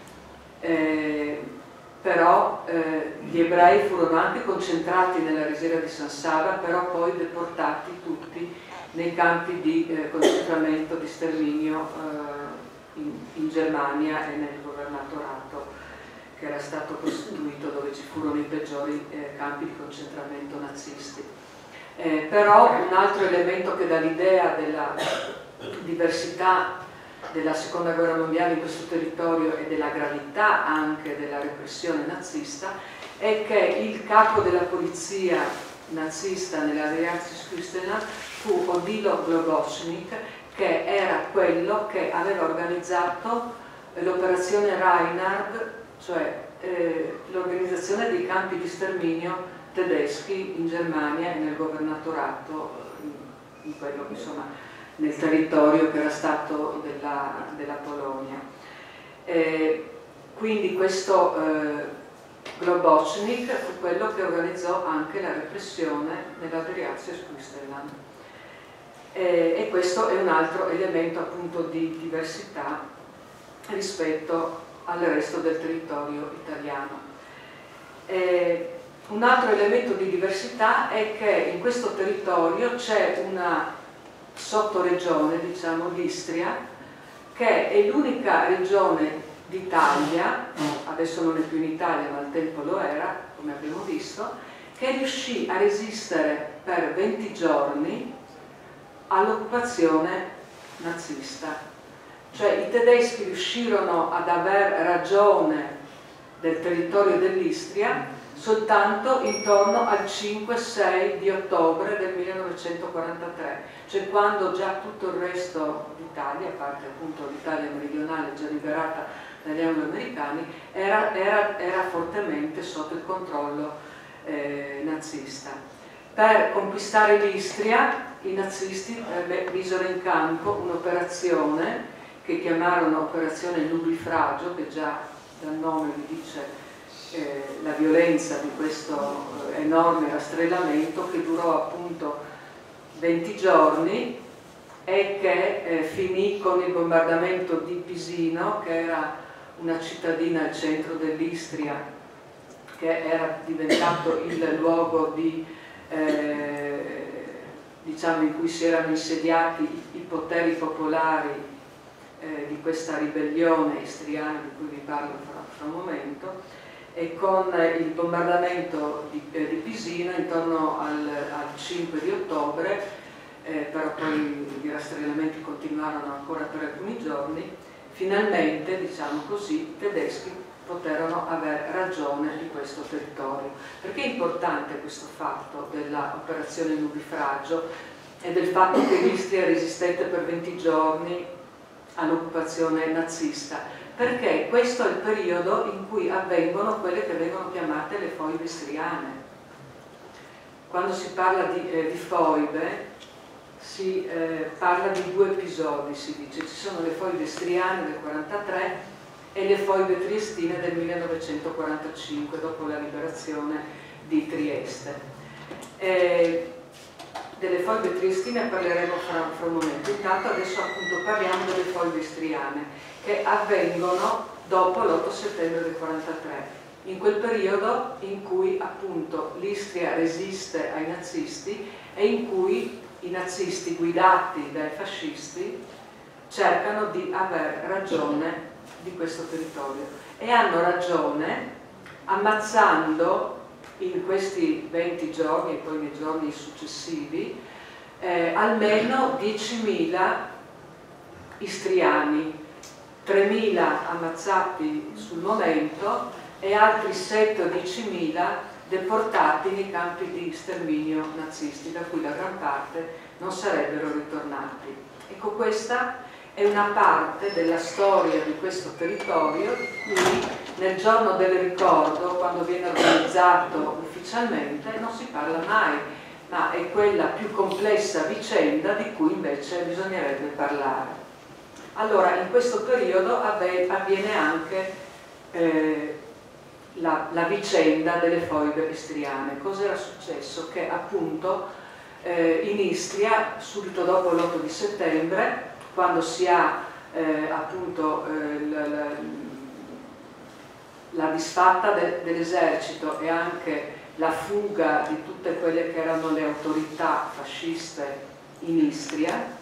Eh, però eh, gli ebrei furono anche concentrati nella risiera di San Saba, però poi deportati tutti nei campi di eh, concentramento, di sterminio eh, in, in Germania e nel governatorato che era stato costituito, dove ci furono i peggiori eh, campi di concentramento nazisti. Eh, però un altro elemento che dà l'idea della diversità della seconda guerra mondiale in questo territorio e della gravità anche della repressione nazista è che il capo della polizia nazista nell'Adriatisches Küstenland fu Odilo Globocnik, che era quello che aveva organizzato l'operazione Reinhard, cioè eh, l'organizzazione dei campi di sterminio tedeschi in Germania e nel governatorato, in quello, insomma, nel territorio che era stato della, della Polonia. Eh, quindi questo eh, Globocnik fu quello che organizzò anche la repressione nell'Adriatisches Küstenland. Eh, e questo è un altro elemento appunto di diversità rispetto al resto del territorio italiano. Eh, un altro elemento di diversità è che in questo territorio c'è una sottoregione, diciamo l'Istria, che è l'unica regione d'Italia, adesso non è più in Italia ma al tempo lo era, come abbiamo visto, che riuscì a resistere per venti giorni all'occupazione nazista. Cioè i tedeschi riuscirono ad aver ragione del territorio dell'Istria soltanto intorno al cinque sei di ottobre del millenovecentoquarantatré, cioè quando già tutto il resto d'Italia, a parte appunto l'Italia meridionale già liberata dagli anglo-americani, era, era, era fortemente sotto il controllo eh, nazista. Per conquistare l'Istria i nazisti eh, misero in campo un'operazione che chiamarono operazione nubifragio, che già dal nome vi dice eh, la violenza di questo eh, enorme rastrellamento, che durò appunto venti giorni e che eh, finì con il bombardamento di Pisino, che era una cittadina al centro dell'Istria, che era diventato il luogo di, eh, diciamo, in cui si erano insediati i poteri popolari eh, di questa ribellione istriana di cui vi parlo fra, fra un momento, e con eh, il bombardamento di, eh, di Pisino intorno al, al cinque di ottobre, eh, però poi i rastrellamenti continuarono ancora per alcuni giorni, finalmente, diciamo così, i tedeschi poterono avere ragione di questo territorio. Perché è importante questo fatto dell'operazione nubifragio e del fatto che l'Istria resistette per venti giorni all'occupazione nazista? Perché questo è il periodo in cui avvengono quelle che vengono chiamate le foibe istriane. Quando si parla di, eh, di foibe si eh, parla di due episodi, si dice. Ci sono le foibe istriane del quarantatré e le foibe triestine del millenovecentoquarantacinque, dopo la liberazione di Trieste. E delle foibe triestine parleremo fra, fra un momento. Intanto adesso appunto parliamo delle foibe istriane, che avvengono dopo l'otto settembre del quarantatré, in quel periodo in cui appunto l'Istria resiste ai nazisti e in cui i nazisti guidati dai fascisti cercano di avere ragione di questo territorio, e hanno ragione ammazzando in questi venti giorni e poi nei giorni successivi eh, almeno diecimila istriani, tremila ammazzati sul momento e altri sette o diecimila deportati nei campi di sterminio nazisti, da cui la gran parte non sarebbero ritornati. Ecco, questa è una parte della storia di questo territorio di cui nel giorno del ricordo, quando viene organizzato ufficialmente, non si parla mai, ma è quella più complessa vicenda di cui invece bisognerebbe parlare. Allora, in questo periodo avviene anche eh, la, la vicenda delle foibe istriane. Cosa era successo? Che appunto eh, in Istria, subito dopo l'otto di settembre, quando si ha eh, appunto eh, la, la, la disfatta de, dell'esercito e anche la fuga di tutte quelle che erano le autorità fasciste in Istria,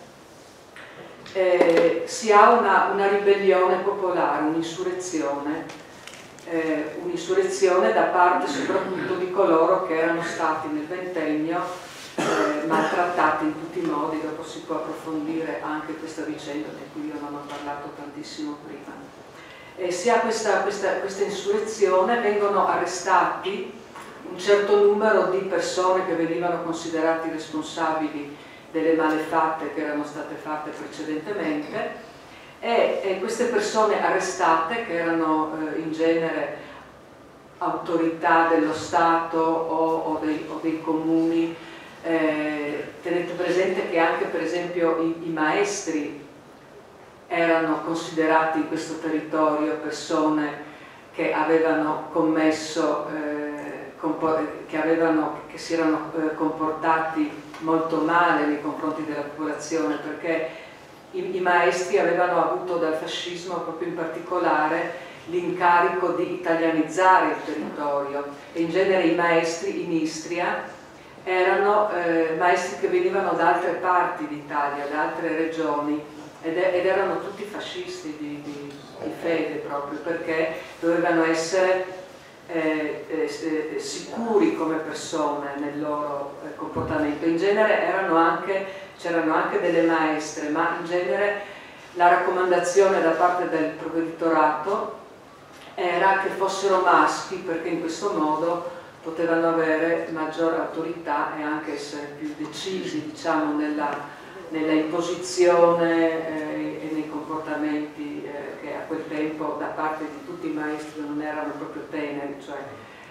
eh, si ha una, una ribellione popolare, un'insurrezione, eh, un'insurrezione da parte soprattutto di coloro che erano stati nel ventennio Eh, maltrattati in tutti i modi. Dopo si può approfondire anche questa vicenda di cui io non ho parlato tantissimo prima. E si ha questa, questa, questa insurrezione, vengono arrestati un certo numero di persone che venivano considerati responsabili delle malefatte che erano state fatte precedentemente, e, e queste persone arrestate, che erano eh, in genere autorità dello Stato o, o, dei, o dei comuni. Eh, tenete presente che anche per esempio i, i maestri erano considerati in questo territorio persone che avevano commesso, eh, che, avevano, che si erano eh, comportati molto male nei confronti della popolazione, perché i, i maestri avevano avuto dal fascismo proprio in particolare l'incarico di italianizzare il territorio, e in genere i maestri in Istria erano eh, maestri che venivano da altre parti d'Italia, da altre regioni, ed, ed erano tutti fascisti di, di, di fede, proprio perché dovevano essere eh, eh, sicuri come persone nel loro eh, comportamento. In genere erano anche, c'erano anche delle maestre, ma in genere la raccomandazione da parte del provveditorato era che fossero maschi, perché in questo modo potevano avere maggiore autorità e anche essere più decisi, diciamo, nella, nella imposizione eh, e nei comportamenti eh, che a quel tempo da parte di tutti i maestri non erano proprio teneri, cioè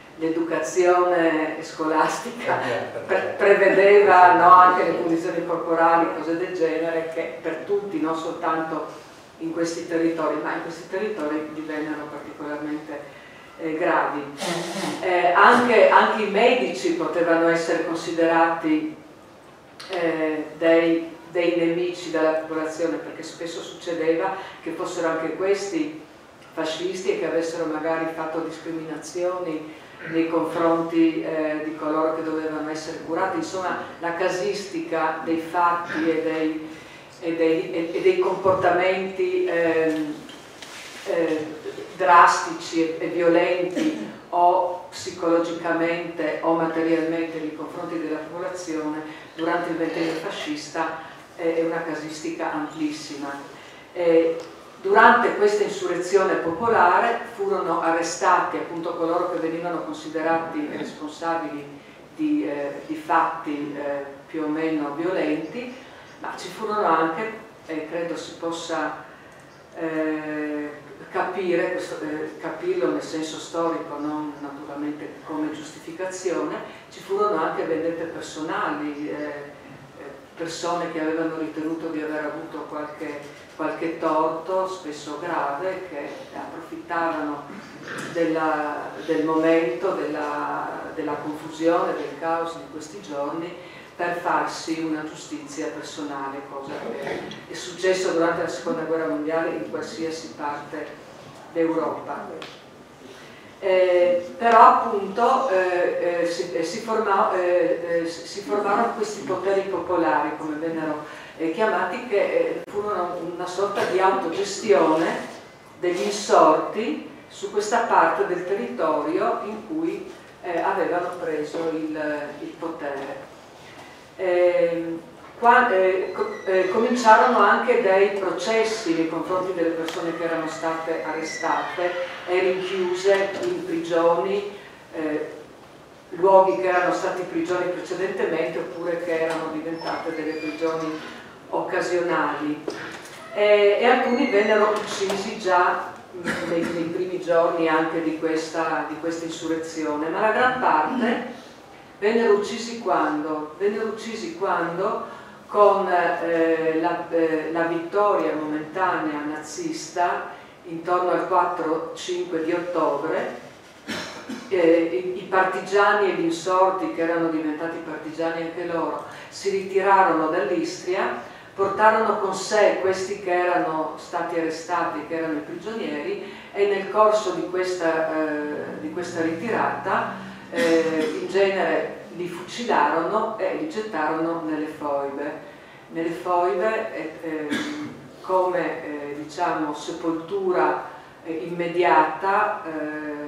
l'educazione scolastica pre prevedeva, no, anche le condizioni corporali, cose del genere, che per tutti, non soltanto in questi territori, ma in questi territori divennero particolarmente eh, gravi. Eh, anche, anche i medici potevano essere considerati eh, dei, dei nemici della popolazione, perché spesso succedeva che fossero anche questi fascisti e che avessero magari fatto discriminazioni nei confronti eh, di coloro che dovevano essere curati. Insomma, la casistica dei fatti e dei, e dei, e, e dei comportamenti eh, eh, drastici e, e violenti o psicologicamente o materialmente nei confronti della popolazione durante il ventennio fascista eh, è una casistica amplissima. Eh, Durante questa insurrezione popolare furono arrestati appunto coloro che venivano considerati responsabili di, eh, di fatti eh, più o meno violenti, ma ci furono anche, e eh, credo si possa eh, capire, questo, eh, capirlo nel senso storico, non naturalmente come giustificazione, ci furono anche vendette personali, eh, persone che avevano ritenuto di aver avuto qualche, qualche torto, spesso grave, che approfittavano della, del momento, della, della confusione, del caos di questi giorni per farsi una giustizia personale, cosa che è successo durante la seconda guerra mondiale in qualsiasi parte d'Europa. Eh, però appunto eh, eh, si, eh, si, forma, eh, eh, si formarono questi poteri popolari, come vennero eh, chiamati, che eh, furono una sorta di autogestione degli insorti su questa parte del territorio in cui eh, avevano preso il, il potere. Eh, Qua, eh, co eh, cominciarono anche dei processi nei confronti delle persone che erano state arrestate e rinchiuse in prigioni, eh, luoghi che erano stati prigioni precedentemente oppure che erano diventate delle prigioni occasionali, e, e alcuni vennero uccisi già nei, nei primi giorni anche di questa, di questa insurrezione, ma la gran parte vennero uccisi quando? Vennero uccisi quando con eh, la, eh, la vittoria momentanea nazista intorno al quattro cinque di ottobre, eh, i, i partigiani e gli insorti, che erano diventati partigiani anche loro, si ritirarono dall'Istria, portarono con sé questi che erano stati arrestati, che erano i prigionieri, e nel corso di questa, eh, di questa ritirata eh, in genere li fucilarono e li gettarono nelle foibe. Nelle foibe eh, eh, come eh, diciamo sepoltura eh, immediata, eh,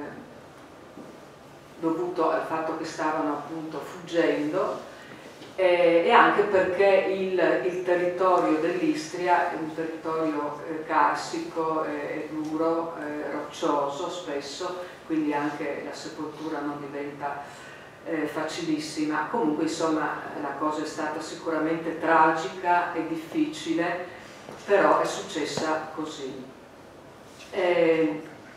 dovuto al fatto che stavano appunto fuggendo, eh, e anche perché il, il territorio dell'Istria è un territorio eh, carsico e eh, duro, eh, roccioso spesso, quindi anche la sepoltura non diventa Eh, facilissima. Comunque insomma la cosa è stata sicuramente tragica e difficile, però è successa così. Eh,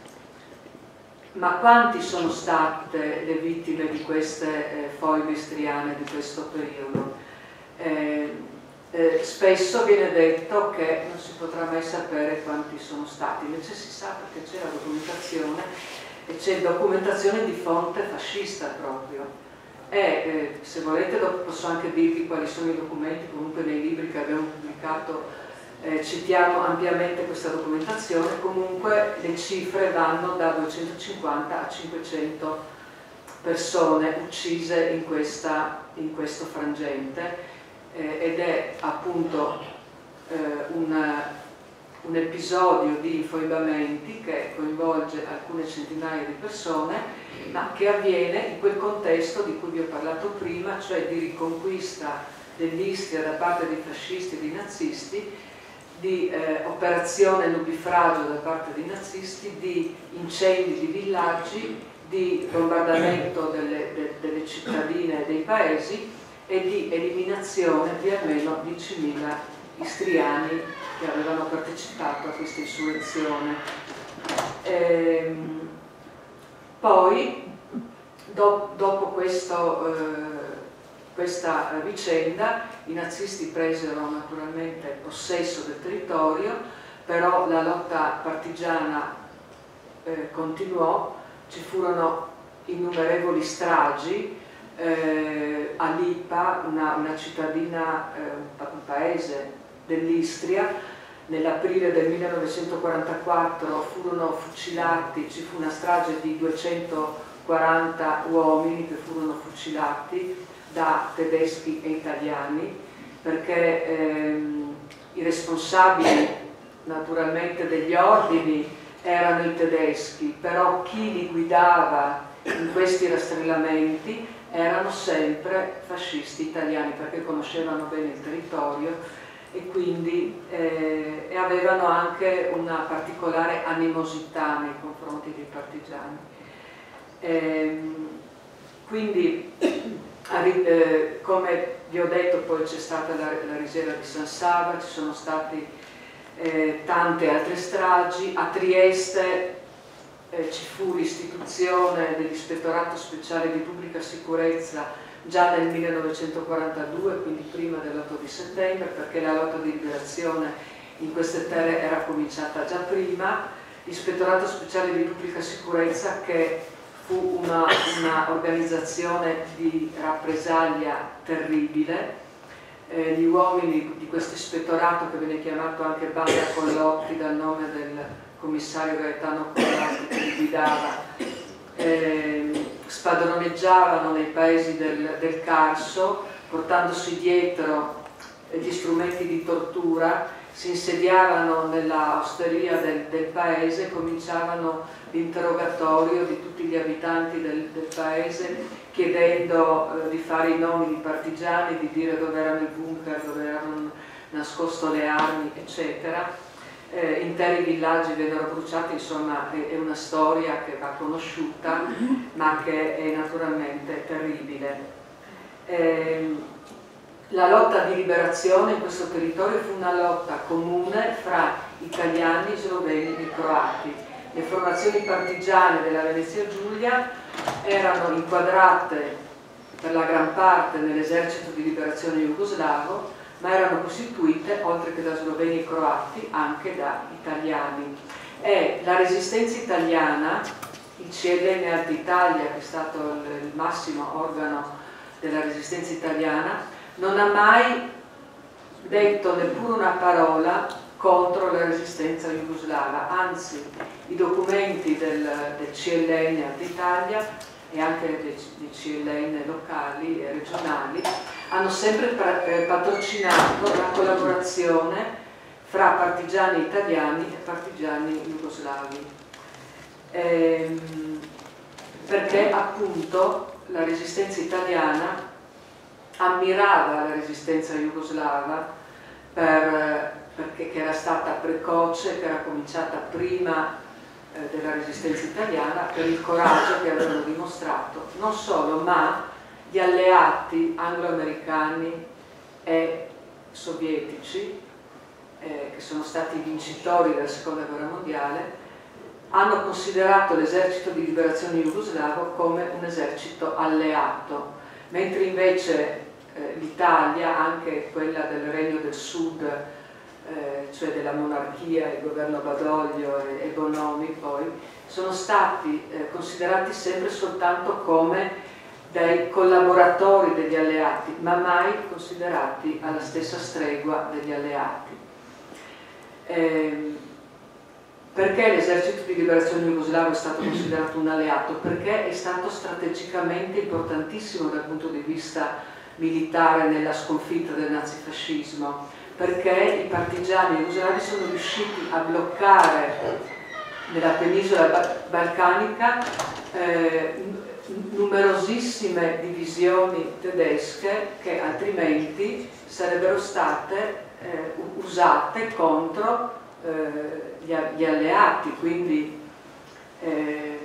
ma quanti sono state le vittime di queste eh, foibe istriane di questo periodo? Eh, eh, spesso viene detto che non si potrà mai sapere quanti sono stati, invece si sa perché c'è la documentazione, e c'è documentazione di fonte fascista proprio. E eh, se volete dopo posso anche dirvi quali sono i documenti, comunque nei libri che abbiamo pubblicato eh, citiamo ampiamente questa documentazione. Comunque le cifre vanno da duecentocinquanta a cinquecento persone uccise in, questa, in questo frangente, eh, ed è appunto eh, un un episodio di infoibamenti che coinvolge alcune centinaia di persone, ma che avviene in quel contesto di cui vi ho parlato prima, cioè di riconquista dell'Istria da parte dei fascisti e dei nazisti, di eh, operazione nubifragio da parte dei nazisti, di incendi di villaggi, di bombardamento delle, de, delle cittadine e dei paesi e di eliminazione di almeno diecimila istriani che avevano partecipato a questa insurrezione. Ehm, poi eh, questa vicenda i nazisti presero naturalmente possesso del territorio, però la lotta partigiana eh, continuò, ci furono innumerevoli stragi. Eh, a Lipa, una, una cittadina, eh, un paese dell'Istria, nell'aprile del millenovecentoquarantaquattro furono fucilati, ci fu una strage di duecentoquaranta uomini che furono fucilati da tedeschi e italiani, perché ehm, i responsabili naturalmente degli ordini erano i tedeschi, però chi li guidava in questi rastrellamenti erano sempre fascisti italiani, perché conoscevano bene il territorio e quindi eh, e avevano anche una particolare animosità nei confronti dei partigiani. Ehm, quindi, eh, come vi ho detto, poi c'è stata la, la risiera di San Saba, ci sono state eh, tante altre stragi. A Trieste Eh, ci fu l'istituzione dell'Ispettorato Speciale di Pubblica Sicurezza già nel millenovecentoquarantadue, quindi prima dell'otto di settembre, perché la lotta di liberazione in queste terre era cominciata già prima. L'Ispettorato Speciale di Pubblica Sicurezza, che fu una, una organizzazione di rappresaglia terribile. Eh, gli uomini di questo ispettorato, che viene chiamato anche Banda Collotti dal nome del commissario Gaetano Collotti che li guidava, eh, spadroneggiavano nei paesi del, del Carso, portandosi dietro gli strumenti di tortura, si insediavano nella osteria del, del paese e cominciavano l'interrogatorio di tutti gli abitanti del, del paese, chiedendo eh, di fare i nomi di partigiani, di dire dove erano i bunker, dove erano nascosto le armi, eccetera. Eh, interi villaggi vennero bruciati, insomma è, è una storia che va conosciuta ma che è naturalmente terribile. Eh, la lotta di liberazione in questo territorio fu una lotta comune fra italiani, sloveni e croati. Le formazioni partigiane della Venezia Giulia erano inquadrate per la gran parte nell'esercito di liberazione jugoslavo, ma erano costituite, oltre che da sloveni e croati, anche da italiani. E la resistenza italiana, il C L N Alta Italia, che è stato il massimo organo della resistenza italiana, non ha mai detto neppure una parola contro la resistenza jugoslava, anzi i documenti del, del C L N Alta Italia e anche dei, dei C L N locali e regionali hanno sempre patrocinato la collaborazione fra partigiani italiani e partigiani jugoslavi, ehm, perché appunto la resistenza italiana ammirava la resistenza jugoslava per, perché che era stata precoce, che era cominciata prima eh, della resistenza italiana, per il coraggio che avevano dimostrato non solo, ma gli alleati anglo-americani e sovietici, eh, che sono stati vincitori della seconda guerra mondiale, hanno considerato l'esercito di liberazione jugoslavo come un esercito alleato, mentre invece eh, l'Italia, anche quella del Regno del Sud, eh, cioè della monarchia, il governo Badoglio e, e Bonomi, poi sono stati eh, considerati sempre soltanto come dai collaboratori degli alleati, ma mai considerati alla stessa stregua degli alleati. Eh, perché l'esercito di liberazione jugoslavo è stato considerato un alleato? Perché è stato strategicamente importantissimo dal punto di vista militare nella sconfitta del nazifascismo, perché i partigiani jugoslavi sono riusciti a bloccare nella penisola balcanica eh, numerosissime divisioni tedesche che altrimenti sarebbero state eh, usate contro eh, gli, gli alleati. Quindi eh,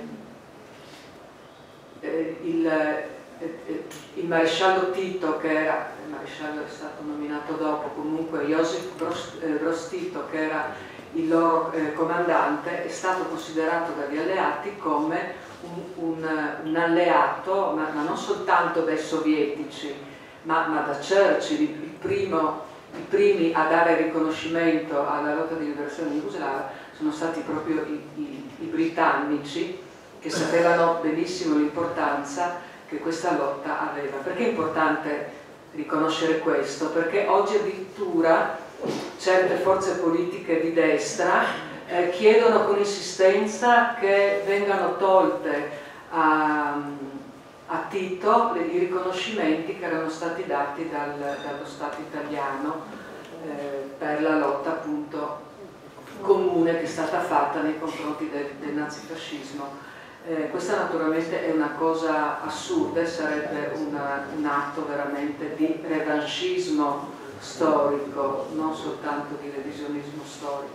eh, il, eh, il maresciallo Tito, che era, il maresciallo è stato nominato dopo, comunque Josip Broz, eh, Broz Tito, che era il loro eh, comandante, è stato considerato dagli alleati come un, un, un alleato, ma, ma non soltanto dai sovietici, ma, ma da Churchill, il, il primo, i primi a dare riconoscimento alla lotta di liberazione jugoslava sono stati proprio i, i, i britannici, che sapevano benissimo l'importanza che questa lotta aveva. Perché è importante riconoscere questo? Perché oggi addirittura certe forze politiche di destra eh, chiedono con insistenza che vengano tolte a, a Tito i riconoscimenti che erano stati dati dal, dallo Stato italiano eh, per la lotta appunto comune che è stata fatta nei confronti del, del nazifascismo. Eh, questa naturalmente è una cosa assurda e sarebbe una, un atto veramente di revanchismo storico, non soltanto di revisionismo storico.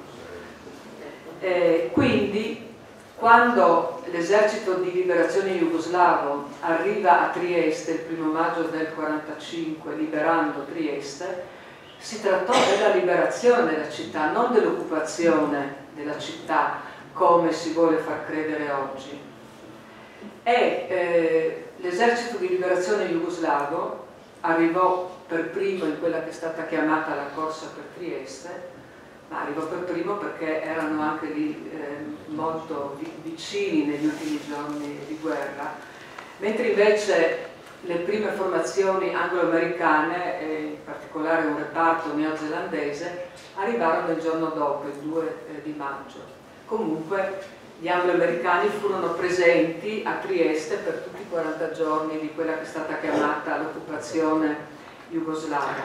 Eh, quindi, quando l'esercito di liberazione jugoslavo arriva a Trieste il primo maggio del millenovecentoquarantacinque, liberando Trieste, si trattò della liberazione della città, non dell'occupazione della città, come si vuole far credere oggi. E eh, l'esercito di liberazione jugoslavo arrivò per primo in quella che è stata chiamata la corsa per Trieste, ma arrivò per primo perché erano anche lì eh, molto vi vicini negli ultimi giorni di guerra, mentre invece le prime formazioni anglo-americane, e in particolare un reparto neozelandese, arrivarono il giorno dopo, il due eh, di maggio. Comunque gli anglo-americani furono presenti a Trieste per tutti i quaranta giorni di quella che è stata chiamata l'occupazione jugoslava.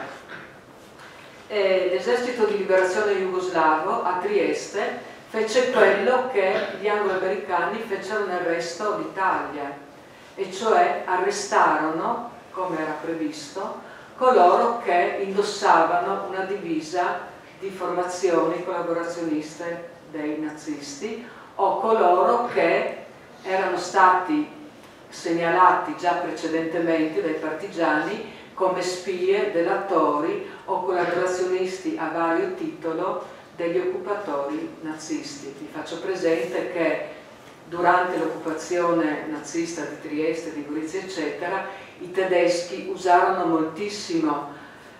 L'esercito di liberazione jugoslavo a Trieste fece quello che gli anglo-americani fecero nel resto d'Italia, e cioè arrestarono, come era previsto, coloro che indossavano una divisa di formazioni collaborazioniste dei nazisti, o coloro che erano stati segnalati già precedentemente dai partigiani come spie, delatori o collaborazionisti a vario titolo degli occupatori nazisti. Vi faccio presente che durante l'occupazione nazista di Trieste, di Gorizia, eccetera, i tedeschi usarono moltissimo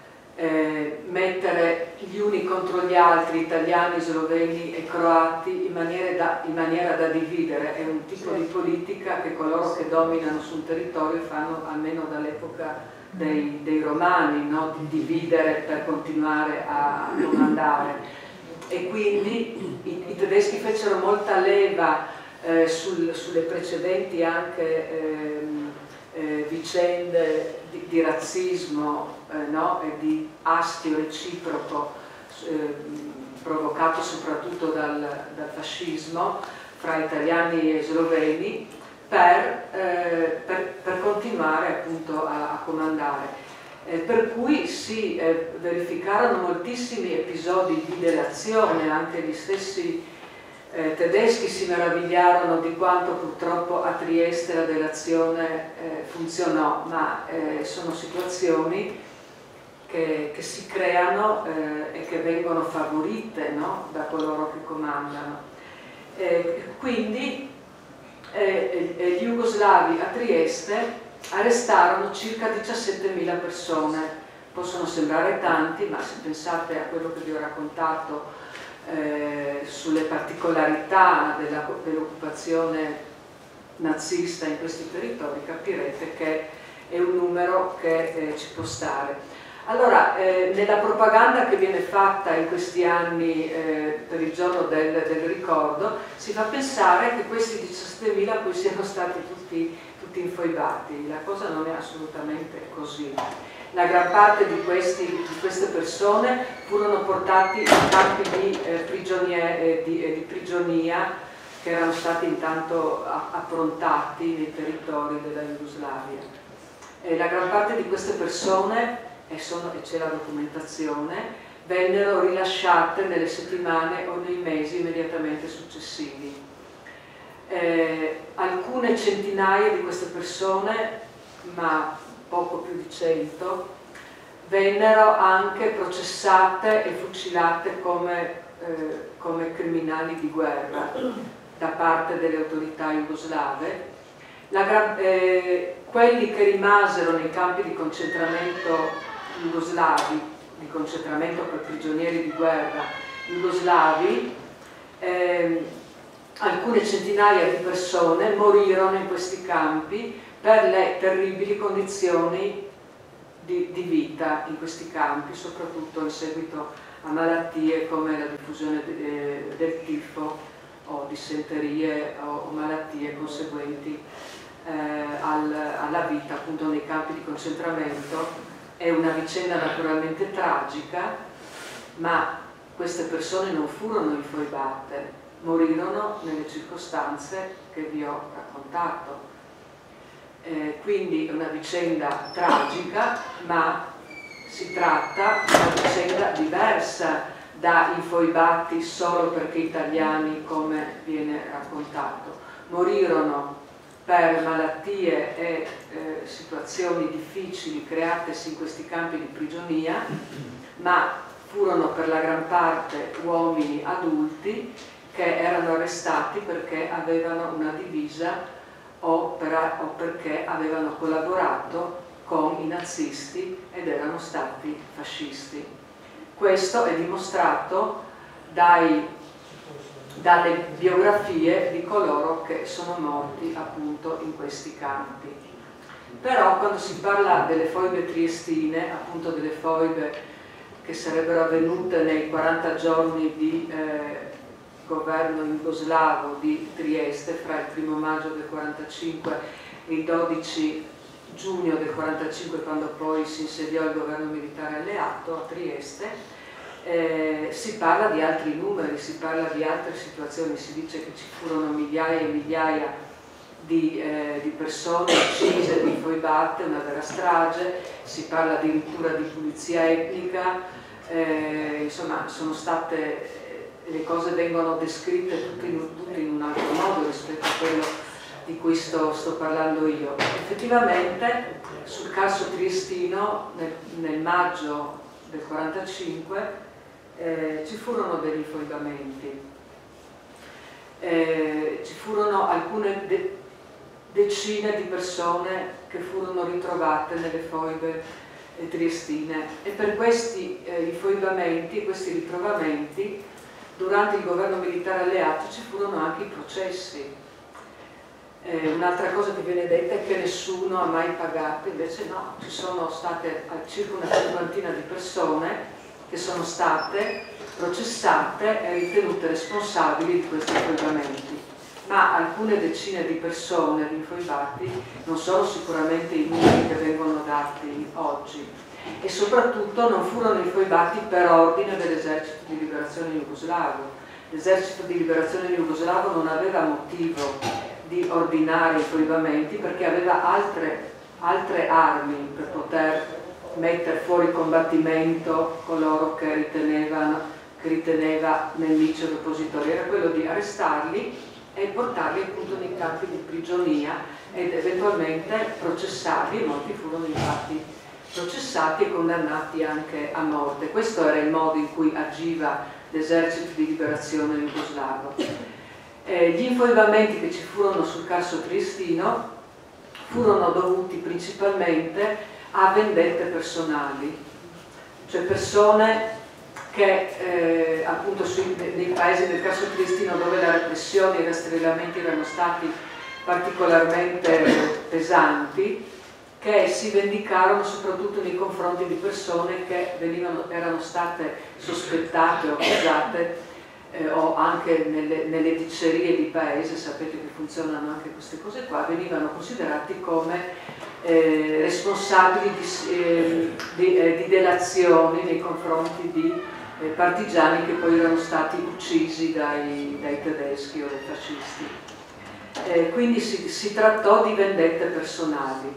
Eh, mettere gli uni contro gli altri, italiani, sloveni e croati, in maniera, da, in maniera da dividere. È un tipo di politica che coloro che dominano sul territorio fanno, almeno dall'epoca dei, dei romani, no? Di dividere per continuare a comandare. E quindi i, i tedeschi fecero molta leva eh, sul, sulle precedenti anche eh, Eh, vicende di, di razzismo eh, no? e di astio reciproco eh, provocato soprattutto dal, dal fascismo fra italiani e sloveni per, eh, per, per continuare appunto a, a comandare. Eh, per cui si eh, verificarono moltissimi episodi di delazione, anche gli stessi Eh, tedeschi si meravigliarono di quanto purtroppo a Trieste la delazione eh, funzionò, ma eh, sono situazioni che, che si creano eh, e che vengono favorite, no? Da coloro che comandano. Eh, quindi eh, eh, gli jugoslavi a Trieste arrestarono circa diciassettemila persone. Possono sembrare tanti, ma se pensate a quello che vi ho raccontato Eh, sulle particolarità dell'occupazione nazista in questi territori, capirete che è un numero che eh, ci può stare. Allora, eh, nella propaganda che viene fatta in questi anni eh, per il giorno del, del ricordo, si fa pensare che questi diciassettemila poi siano stati tutti, tutti infoibati. La cosa non è assolutamente così. La gran parte di, questi, di queste persone furono portati in campi di, eh, eh, di, eh, di prigionia che erano stati intanto approntati nei territori della Jugoslavia. E la gran parte di queste persone, e, e c'è la documentazione, vennero rilasciate nelle settimane o nei mesi immediatamente successivi. Eh, alcune centinaia di queste persone, ma poco più di cento, vennero anche processate e fucilate come eh, come criminali di guerra da parte delle autorità jugoslave. La, eh, quelli che rimasero nei campi di concentramento jugoslavi, di concentramento per prigionieri di guerra jugoslavi, eh, alcune centinaia di persone morirono in questi campi per le terribili condizioni di, di vita in questi campi, soprattutto in seguito a malattie come la diffusione de, del tifo o dissenterie o, o malattie conseguenti eh, al, alla vita appunto nei campi di concentramento. È una vicenda naturalmente tragica, ma queste persone non furono infoibate, morirono nelle circostanze che vi ho raccontato. Eh, quindi è una vicenda tragica, ma si tratta di una vicenda diversa da infoibati solo perché italiani, come viene raccontato. Morirono per malattie e eh, situazioni difficili createsi in questi campi di prigionia, ma furono per la gran parte uomini adulti che erano arrestati perché avevano una divisa o, per, o perché avevano collaborato con i nazisti ed erano stati fascisti. Questo è dimostrato dai, dalle biografie di coloro che sono morti appunto in questi campi. Però quando si parla delle foibe triestine, appunto delle foibe che sarebbero avvenute nei quaranta giorni di eh, governo jugoslavo di Trieste, fra il primo maggio del quarantacinque e il dodici giugno del quarantacinque, quando poi si insediò il governo militare alleato a Trieste, eh, si parla di altri numeri, si parla di altre situazioni, si dice che ci furono migliaia e migliaia di, eh, di persone uccise, di infoibate, una vera strage, si parla addirittura di pulizia etnica, eh, insomma sono state, le cose vengono descritte tutte in, tutte in un altro modo rispetto a quello di cui sto, sto parlando io. Effettivamente sul caso triestino nel, nel maggio del quarantacinque eh, ci furono degli infoibamenti, eh, ci furono alcune de decine di persone che furono ritrovate nelle foibe eh, triestine, e per questi eh, infoibamenti, questi ritrovamenti, durante il governo militare alleato ci furono anche i processi. Eh, Un'altra cosa che viene detta è che nessuno ha mai pagato, invece no, ci sono state circa una cinquantina di persone che sono state processate e ritenute responsabili di questi infoibamenti, ma alcune decine di persone, di infoibati, non sono sicuramente i numeri che vengono dati oggi, e soprattutto non furono infoibati per ordine dell'esercito di liberazione jugoslavo. L'esercito di liberazione jugoslavo non aveva motivo di ordinare infoibamenti perché aveva altre, altre armi per poter mettere fuori combattimento coloro che ritenevano, che riteneva nemici o oppositori. Era quello di arrestarli e portarli appunto nei campi di prigionia ed eventualmente processarli, e molti furono infatti processati e condannati anche a morte. Questo era il modo in cui agiva l'esercito di liberazione jugoslavo. Eh, gli infoibamenti che ci furono sul caso triestino furono dovuti principalmente a vendette personali, cioè persone che eh, appunto sui, nei paesi del caso triestino dove la repressione e i rastrellamenti erano stati particolarmente pesanti, che si vendicarono soprattutto nei confronti di persone che venivano, erano state sospettate o accusate eh, o anche nelle, nelle dicerie di paese, sapete che funzionano anche queste cose qua, venivano considerati come eh, responsabili di, eh, di, eh, di delazioni nei confronti di eh, partigiani che poi erano stati uccisi dai, dai tedeschi o dai fascisti. Eh, quindi si, si trattò di vendette personali.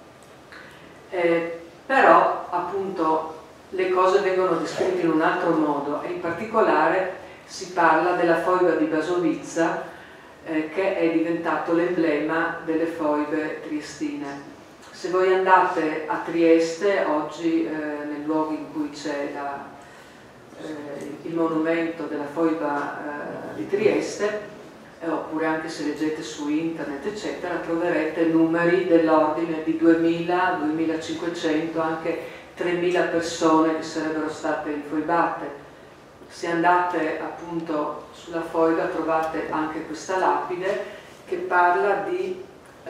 Eh, però appunto le cose vengono descritte in un altro modo, e in particolare si parla della foiba di Basovizza eh, che è diventato l'emblema delle foibe triestine. Se voi andate a Trieste oggi, eh, nel luogo in cui c'è la, eh, il monumento della foiba eh, di Trieste, eh, oppure anche se leggete su internet eccetera, troverete numeri dell'ordine di duemila, duemilacinquecento, anche tremila persone che sarebbero state infoibate. Se andate appunto sulla foiba trovate anche questa lapide che parla di... Eh,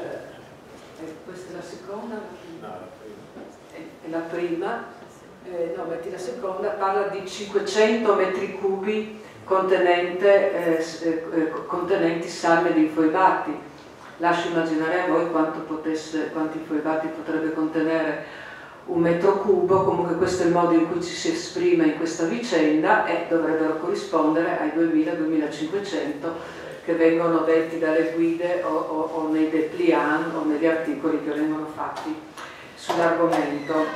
eh, questa è la seconda? No, la prima. È, è la prima, eh, no, metti la seconda, parla di cinquecento metri cubi contenente, eh, eh, contenenti salme di infoibati. Lascio immaginare a voi quanto potesse, quanti infoibati potrebbe contenere un metro cubo. Comunque questo è il modo in cui ci si esprime in questa vicenda e dovrebbero corrispondere ai duemila duemilacinquecento che vengono detti dalle guide o, o, o nei dépliant o negli articoli che vengono fatti sull'argomento.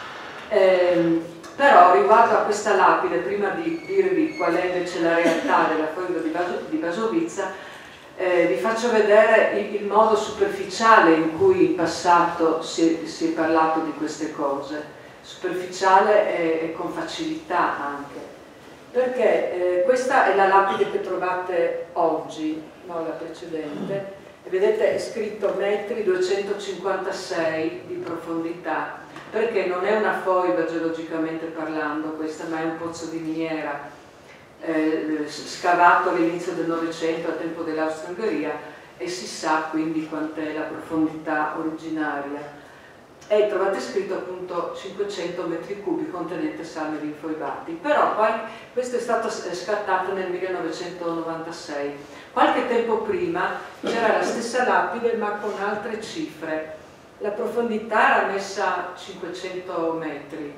Ehm, però riguardo a questa lapide, prima di dirvi qual è invece la realtà della foiba di, Baso, di Basovizza, eh, vi faccio vedere il, il modo superficiale in cui in passato si, si è parlato di queste cose, superficiale e, e con facilità anche, perché eh, questa è la lapide che trovate oggi, no, la precedente, e vedete è scritto metri duecentocinquantasei di profondità, perché non è una foiba geologicamente parlando questa, ma è un pozzo di miniera eh, scavato all'inizio del Novecento, a tempo dell'Austria-Ungheria, e si sa quindi quant'è la profondità originaria. E trovate scritto appunto cinquecento metri cubi contenente salme di infoibati. Però poi questo è stato scattato nel millenovecentonovantasei. Qualche tempo prima c'era la stessa lapide ma con altre cifre. La profondità era messa a cinquecento metri.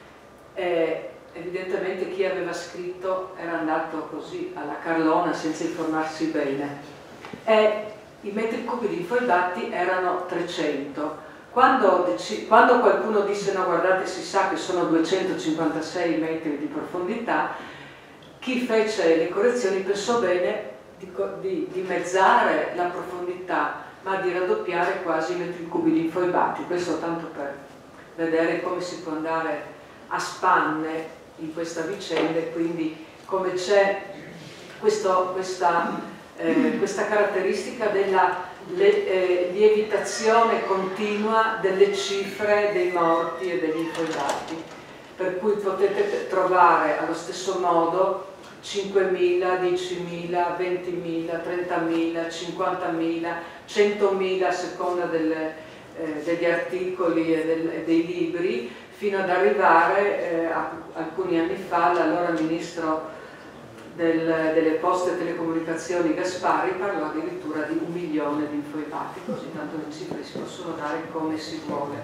E evidentemente chi aveva scritto era andato così alla carlona senza informarsi bene. E i metri cubi di infoibati erano trecento. Quando, quando qualcuno disse no, guardate, si sa che sono duecentocinquantasei metri di profondità, chi fece le correzioni pensò bene di, di dimezzare la profondità, ma di raddoppiare quasi i metri cubi di infoibati. Questo tanto per vedere come si può andare a spanne in questa vicenda, e quindi come c'è questa, eh, questa caratteristica della Le, eh, lievitazione continua delle cifre dei morti e degli infoibati, per cui potete trovare allo stesso modo cinquemila, diecimila, ventimila, trentamila, cinquantamila, centomila a seconda delle, eh, degli articoli e, del, e dei libri, fino ad arrivare eh, a, alcuni anni fa l'allora ministro Del, delle poste e telecomunicazioni Gaspari parlò addirittura di un milione di infoibati, così tanto le cifre si possono dare come si vuole.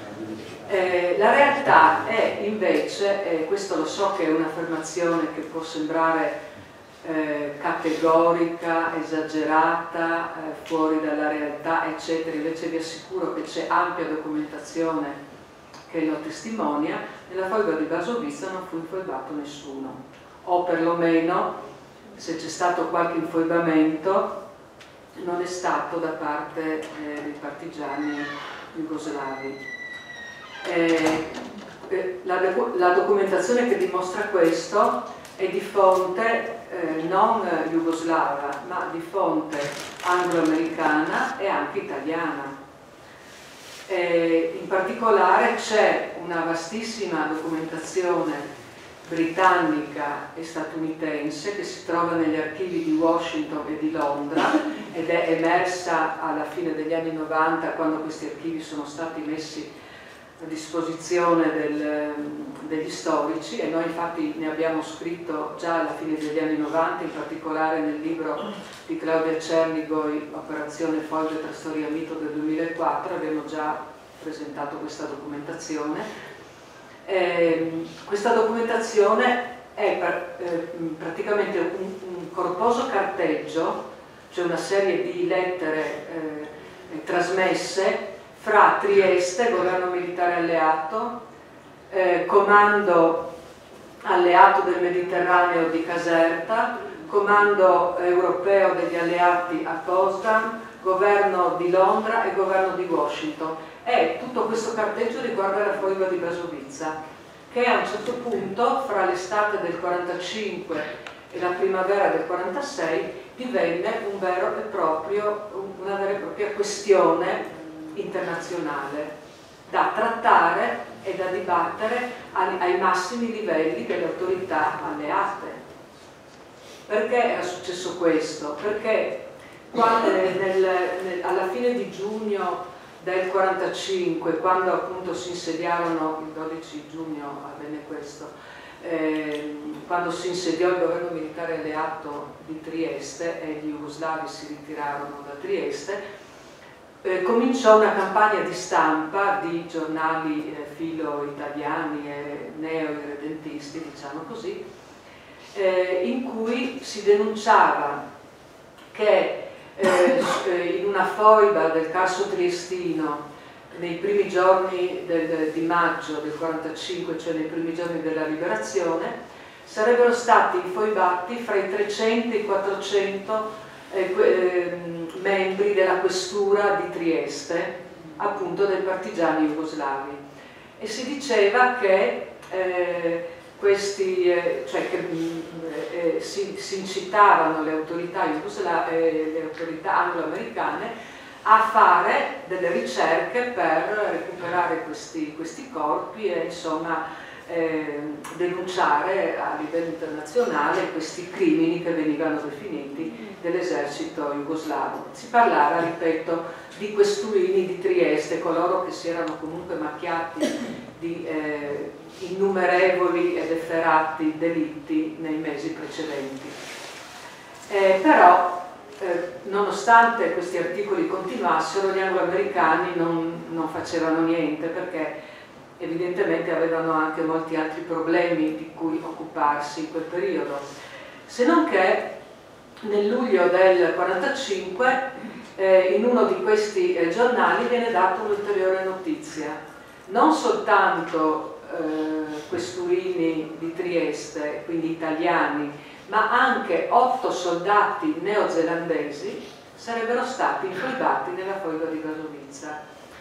Eh, la realtà è invece, e questo lo so che è un'affermazione che può sembrare eh, categorica, esagerata, eh, fuori dalla realtà eccetera, invece vi assicuro che c'è ampia documentazione che lo testimonia. Nella foiba di Basovizza non fu infoibato nessuno, o perlomeno se c'è stato qualche infoibamento non è stato da parte eh, dei partigiani jugoslavi. Eh, eh, la, la documentazione che dimostra questo è di fonte eh, non jugoslava, ma di fonte anglo-americana e anche italiana. Eh, in particolare c'è una vastissima documentazione britannica e statunitense che si trova negli archivi di Washington e di Londra ed è emersa alla fine degli anni novanta, quando questi archivi sono stati messi a disposizione del, degli storici, e noi infatti ne abbiamo scritto già alla fine degli anni novanta, in particolare nel libro di Claudia Cernigoj, Operazione Foibe tra storia e mito del duemilaquattro, abbiamo già presentato questa documentazione. Eh, questa documentazione è per, eh, praticamente un, un corposo carteggio, cioè una serie di lettere eh, trasmesse fra Trieste, governo militare alleato, eh, comando alleato del Mediterraneo di Caserta, comando europeo degli alleati a Potsdam, governo di Londra e governo di Washington. E tutto questo carteggio riguarda la foiba di Basovizza. che a un certo punto, fra l'estate del quarantacinque e la primavera del quarantasei, divenne un vero e proprio, una vera e propria questione internazionale da trattare e da dibattere ai, ai massimi livelli delle autorità alleate. Perché era successo questo? Perché quando, nel, nel, alla fine di giugno del quarantacinque, quando appunto si insediarono, il dodici giugno avvenne questo, eh, quando si insediò il governo militare alleato di Trieste e gli jugoslavi si ritirarono da Trieste, eh, cominciò una campagna di stampa di giornali eh, filo italiani e neo-irredentisti, diciamo così, eh, in cui si denunciava che eh, in una foiba del Carso triestino nei primi giorni del, di maggio del quarantacinque, cioè nei primi giorni della liberazione, sarebbero stati infoibati fra i trecento e i quattrocento eh, eh, membri della questura di Trieste, appunto dei partigiani jugoslavi, e si diceva che eh, questi, eh, cioè che eh, si, si incitavano le autorità, eh, le autorità anglo-americane a fare delle ricerche per recuperare questi, questi corpi e insomma eh, denunciare a livello internazionale questi crimini che venivano definiti dell'esercito jugoslavo. Si parlava, ripeto, di questurini di Trieste, coloro che si erano comunque macchiati di eh, innumerevoli ed efferati delitti nei mesi precedenti. Eh, però Eh, nonostante questi articoli continuassero, gli angloamericani non, non facevano niente, perché evidentemente avevano anche molti altri problemi di cui occuparsi in quel periodo, se non che nel luglio del quarantacinque eh, in uno di questi eh, giornali viene data un'ulteriore notizia. Non soltanto eh, questurini di Trieste, quindi italiani, ma anche otto soldati neozelandesi sarebbero stati infoibati nella foiba di Basovizza.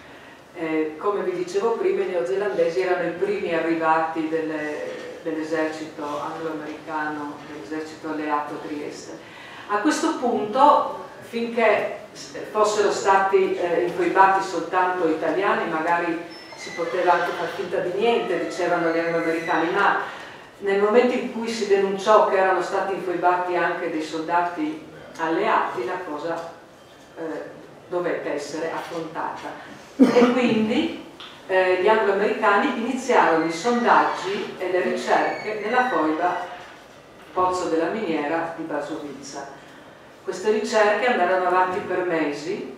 Eh, come vi dicevo prima, i neozelandesi erano i primi arrivati dell'esercito anglo-americano, dell'esercito alleato a Trieste. A questo punto, finché fossero stati eh, infoibati soltanto italiani, magari si poteva anche far finta di niente, dicevano gli anglo-americani, ma nel momento in cui si denunciò che erano stati infoibati anche dei soldati alleati, la cosa eh, dovette essere affrontata. E quindi eh, gli anglo-americani iniziarono i sondaggi e le ricerche nella foiba Pozzo della Miniera di Basovizza. Queste ricerche andarono avanti per mesi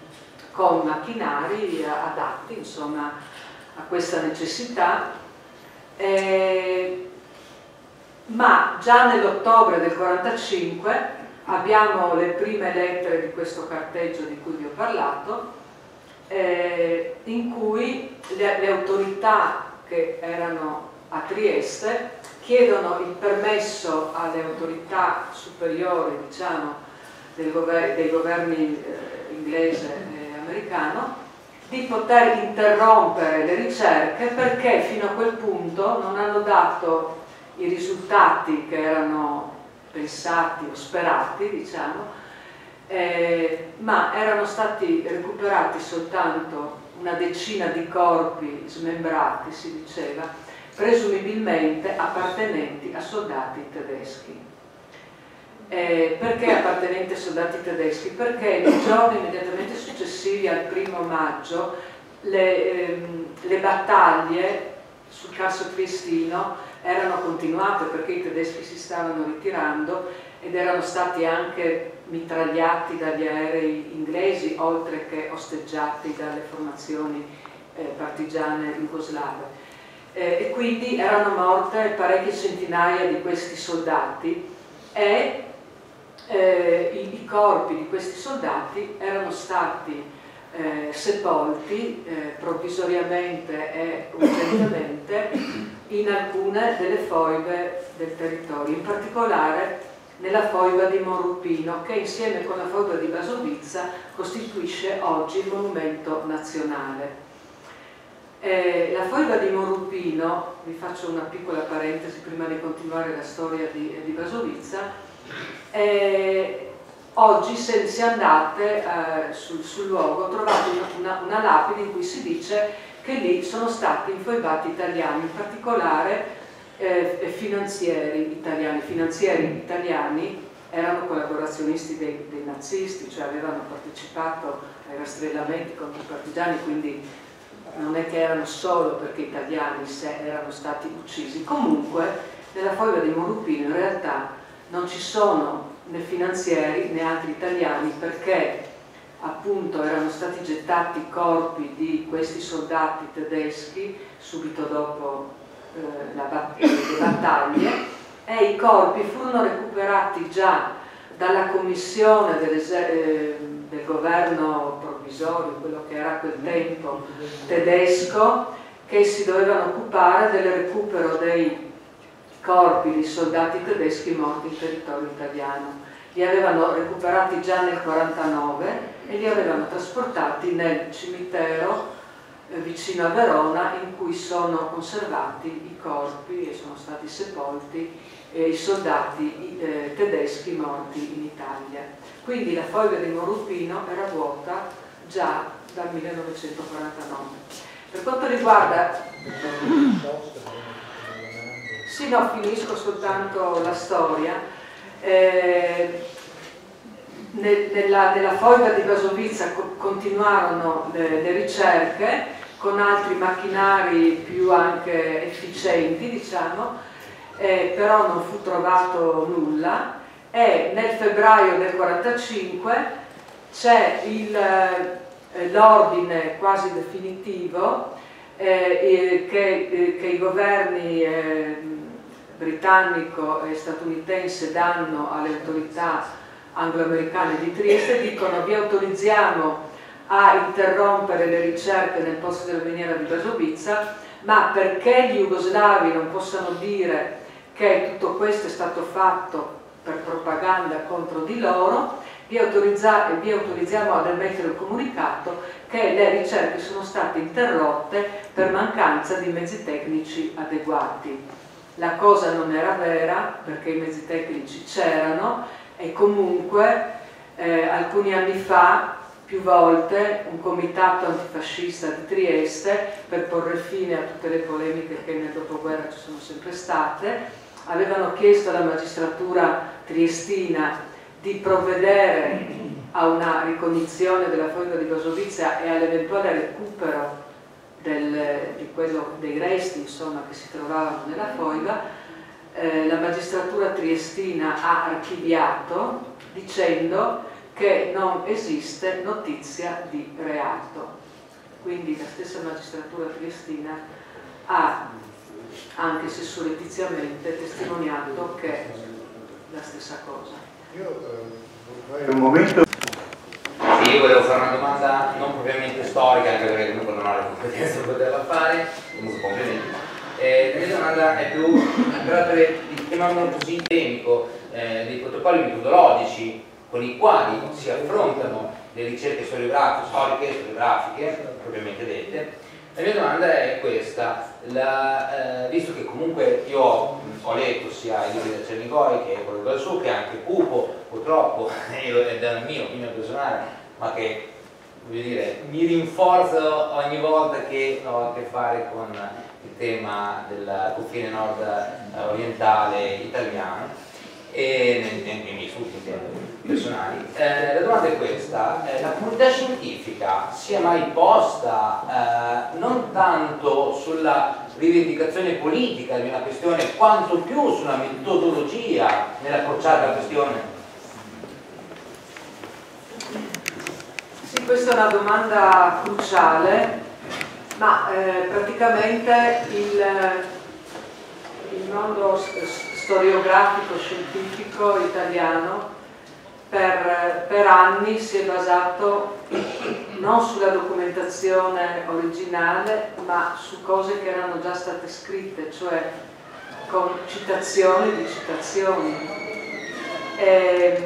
con macchinari adatti, insomma, a questa necessità. E ma già nell'ottobre del quarantacinque abbiamo le prime lettere di questo carteggio di cui vi ho parlato, eh, in cui le, le autorità che erano a Trieste chiedono il permesso alle autorità superiori, diciamo, del gover dei governi eh, inglese e americano, di poter interrompere le ricerche, perché fino a quel punto non hanno dato i risultati che erano pensati o sperati, diciamo, eh, ma erano stati recuperati soltanto una decina di corpi smembrati, si diceva, presumibilmente appartenenti a soldati tedeschi. Eh, perché appartenenti a soldati tedeschi? Perché nei giorni immediatamente successivi al primo maggio le, ehm, le battaglie sul Carso triestino erano continuate, perché i tedeschi si stavano ritirando ed erano stati anche mitragliati dagli aerei inglesi, oltre che osteggiati dalle formazioni eh, partigiane jugoslave. Eh, e quindi erano morte parecchie centinaia di questi soldati e eh, i, i corpi di questi soldati erano stati eh, sepolti eh, provvisoriamente e urgentemente in alcune delle foibe del territorio, in particolare nella foiba di Monruppino, che insieme con la foiba di Basovizza costituisce oggi il monumento nazionale. Eh, la foiba di Morupino, vi faccio una piccola parentesi prima di continuare la storia di, di Basovizza, eh, oggi se, se andate eh, sul, sul luogo trovate una, una lapide in cui si dice che lì sono stati infoibati italiani, in particolare eh, finanzieri italiani. Finanzieri italiani erano collaborazionisti dei, dei nazisti, cioè avevano partecipato ai rastrellamenti contro i partigiani, quindi non è che erano solo perché italiani se erano stati uccisi. Comunque nella foiba di Morupino in realtà non ci sono né finanzieri né altri italiani, perché appunto erano stati gettati i corpi di questi soldati tedeschi subito dopo eh, la bat- le battaglie, e i corpi furono recuperati già dalla commissione eh, del governo provvisorio, quello che era a quel tempo tedesco, che si dovevano occupare del recupero dei corpi di soldati tedeschi morti in territorio italiano. Li avevano recuperati già nel quarantanove e li avevano trasportati nel cimitero eh, vicino a Verona, in cui sono conservati i corpi e sono stati sepolti eh, i soldati eh, tedeschi morti in Italia. Quindi la foiba di Morupino era vuota già dal millenovecentoquarantanove. Per quanto riguarda... Sì, no, finisco soltanto la storia. Eh, nella, nella foiba di Basovizza co continuarono le, le ricerche con altri macchinari più anche efficienti, diciamo, eh, però non fu trovato nulla, e nel febbraio del quarantacinque c'è l'ordine quasi definitivo eh, che, eh, che i governi eh, britannico e statunitense danno alle autorità anglo-americane di Trieste, dicono: vi autorizziamo a interrompere le ricerche nel posto della miniera di Basovizza, ma perché gli jugoslavi non possano dire che tutto questo è stato fatto per propaganda contro di loro, vi, autorizza vi autorizziamo ad emettere il comunicato che le ricerche sono state interrotte per mancanza di mezzi tecnici adeguati. La cosa non era vera, perché i mezzi tecnici c'erano, e comunque eh, alcuni anni fa, più volte, un comitato antifascista di Trieste, per porre fine a tutte le polemiche che nel dopoguerra ci sono sempre state, avevano chiesto alla magistratura triestina di provvedere a una ricognizione della foiba di Basovizza e all'eventuale recupero Del, di quello, dei resti insomma, che si trovavano nella foiba. Eh, la magistratura triestina ha archiviato dicendo che non esiste notizia di reato. Quindi la stessa magistratura triestina ha, anche se surrettiziamente, testimoniato che è la stessa cosa. Io eh, vorrei un momento... Sì, io volevo fare una domanda non propriamente storica, anche perché comunque non ho le competenze per poterla fare, comunque complimenti. Eh, la mia domanda è più per trattere il tema così endemico eh, dei protocolli metodologici con i quali si affrontano le ricerche storiografiche, storiche, storiografiche, propriamente dette. La mia domanda è questa: la, eh, visto che comunque io ho, ho letto sia i libri del Cernigoi che quello del suo, che anche Pupo, purtroppo, è da una mia opinione personale, ma che voglio dire, mi rinforzo ogni volta che ho a che fare con il tema del confine nord orientale italiano e nei, nei, nei miei studi personali. Eh, la domanda è questa: eh, la comunità scientifica si è mai posta eh, non tanto sulla rivendicazione politica di una questione quanto più sulla metodologia nell'approcciare la questione? Sì, questa è una domanda cruciale, ma eh, praticamente il, il mondo storiografico scientifico italiano per, per anni si è basato non sulla documentazione originale, ma su cose che erano già state scritte, cioè con citazioni di citazioni. E,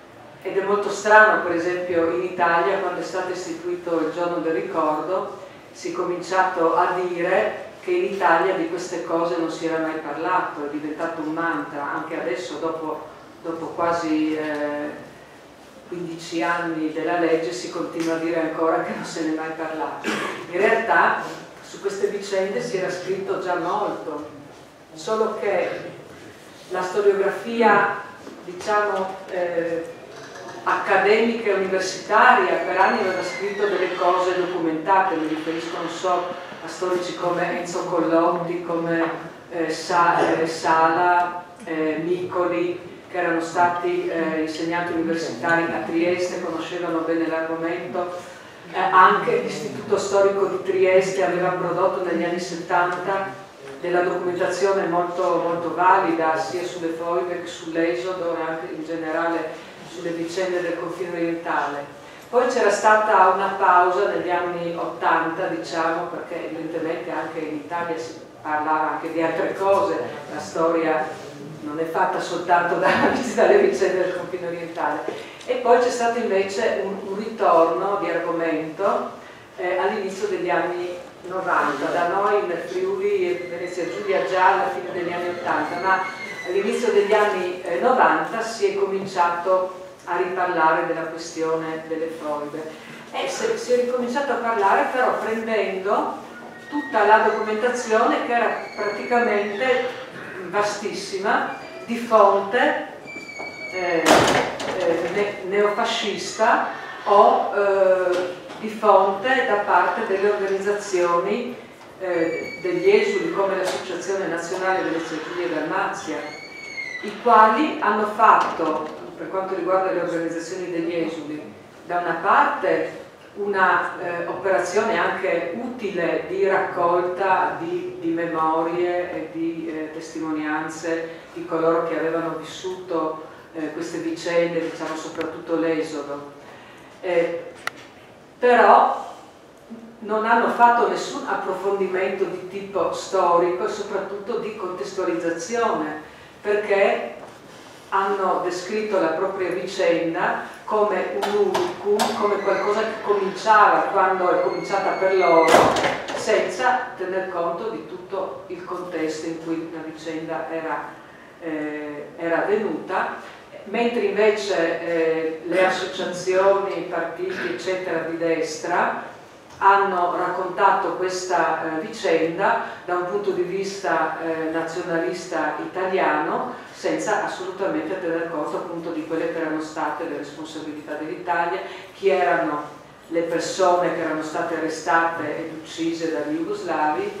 ed è molto strano, per esempio, in Italia, quando è stato istituito il giorno del ricordo, si è cominciato a dire che in Italia di queste cose non si era mai parlato, è diventato un mantra, anche adesso dopo, dopo quasi eh, quindici anni della legge si continua a dire ancora che non se ne è mai parlato. In realtà su queste vicende si era scritto già molto, solo che la storiografia, diciamo, eh, accademica e universitaria per anni aveva scritto delle cose documentate, mi riferisco, non so, a storici come Enzo Collotti, come eh, Sa eh, Sala, eh, Micoli, che erano stati eh, insegnanti universitari a Trieste, conoscevano bene l'argomento. Eh, anche l'Istituto Storico di Trieste aveva prodotto negli anni settanta della documentazione molto, molto valida, sia sulle foibe che sull'esodo e anche in generale sulle vicende del confine orientale. Poi c'era stata una pausa negli anni ottanta, diciamo, perché evidentemente anche in Italia si parlava anche di altre cose, la storia non è fatta soltanto dalle vicende del confine orientale. E poi c'è stato invece un, un ritorno di argomento eh, all'inizio degli anni novanta, da noi nel Friuli e Venezia Giulia già alla fine degli anni ottanta, ma all'inizio degli anni eh, novanta si è cominciato a riparlare della questione delle foibe e se, si è ricominciato a parlare però prendendo tutta la documentazione che era praticamente vastissima di fonte eh, eh, ne, neofascista o eh, di fonte da parte delle organizzazioni eh, degli esuli come l'Associazione Nazionale Venezia Giulia e Dalmazia, i quali hanno fatto, per quanto riguarda le organizzazioni degli esuli, da una parte una eh, operazione anche utile di raccolta di, di memorie e di eh, testimonianze di coloro che avevano vissuto eh, queste vicende, diciamo soprattutto l'esodo, eh, però non hanno fatto nessun approfondimento di tipo storico e soprattutto di contestualizzazione, perché hanno descritto la propria vicenda come un unicum, come qualcosa che cominciava quando è cominciata per loro, senza tener conto di tutto il contesto in cui la vicenda era, eh, era avvenuta, mentre invece eh, le associazioni, i partiti eccetera di destra hanno raccontato questa eh, vicenda da un punto di vista eh, nazionalista italiano, senza assolutamente tener conto appunto di quelle che erano state le responsabilità dell'Italia, chi erano le persone che erano state arrestate ed uccise dagli jugoslavi,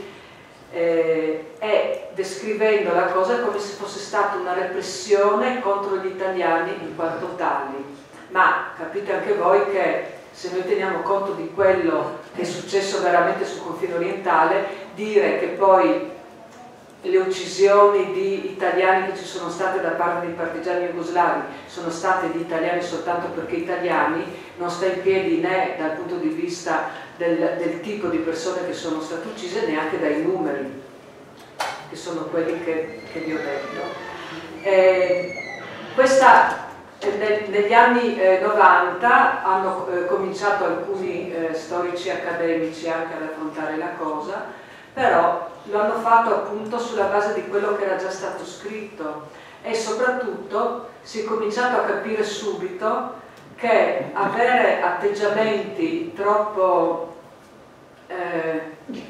eh, e descrivendo la cosa come se fosse stata una repressione contro gli italiani in quanto tali. Ma capite anche voi che se noi teniamo conto di quello che è successo veramente sul confine orientale, dire che poi le uccisioni di italiani che ci sono state da parte dei partigiani jugoslavi sono state di italiani soltanto perché italiani, non sta in piedi né dal punto di vista del, del tipo di persone che sono state uccise, neanche dai numeri, che sono quelli che, che vi ho detto. Eh, questa negli anni eh, novanta hanno eh, cominciato alcuni eh, storici accademici anche ad affrontare la cosa, però lo hanno fatto appunto sulla base di quello che era già stato scritto e soprattutto si è cominciato a capire subito che avere atteggiamenti troppo, eh,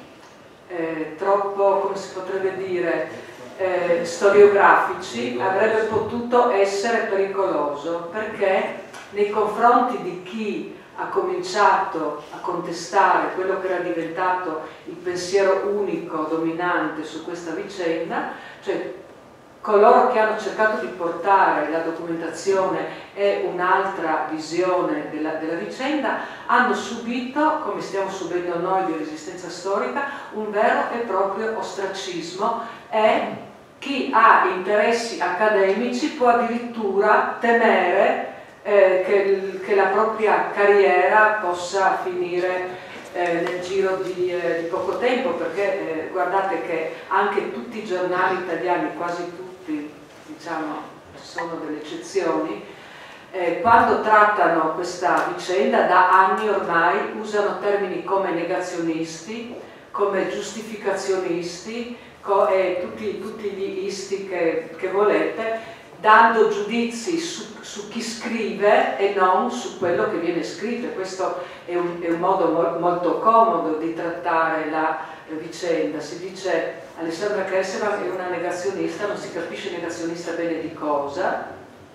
eh, troppo, come si potrebbe dire, Eh, storiografici avrebbe potuto essere pericoloso, perché nei confronti di chi ha cominciato a contestare quello che era diventato il pensiero unico dominante su questa vicenda, cioè coloro che hanno cercato di portare la documentazione e un'altra visione della, della vicenda, hanno subito, come stiamo subendo noi di Resistenza Storica, un vero e proprio ostracismo, e chi ha interessi accademici può addirittura temere eh, che, che la propria carriera possa finire eh, nel giro di, eh, di poco tempo, perché eh, guardate che anche tutti i giornali italiani, quasi tutti, diciamo, ci sono delle eccezioni, Eh, quando trattano questa vicenda, da anni ormai usano termini come negazionisti, come giustificazionisti, co e tutti, tutti gli isti che, che volete, dando giudizi su, su chi scrive e non su quello che viene scritto. Questo è un, è un modo mo molto comodo di trattare la vicenda. Si dice Alessandra Kesselman è una negazionista, non si capisce negazionista bene di cosa.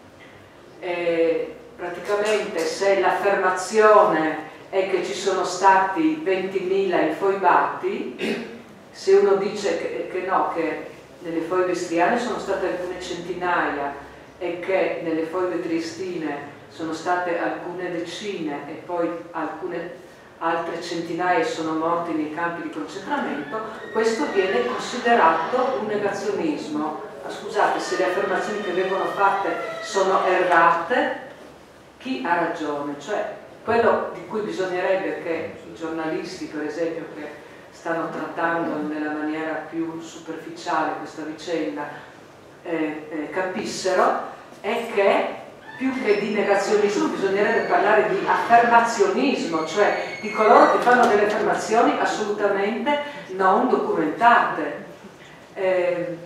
E praticamente se l'affermazione è che ci sono stati ventimila infoibati, se uno dice che, che no, che nelle foibe istriane sono state alcune centinaia e che nelle foibe triestine sono state alcune decine e poi alcune altre centinaia sono morti nei campi di concentramento, questo viene considerato un negazionismo. Ma scusate, se le affermazioni che vengono fatte sono errate, chi ha ragione? Cioè, quello di cui bisognerebbe che i giornalisti, per esempio, che stanno trattando nella maniera più superficiale questa vicenda, eh, eh, capissero, è che più che di negazionismo bisognerebbe parlare di affermazionismo, cioè di coloro che fanno delle affermazioni assolutamente non documentate. Eh,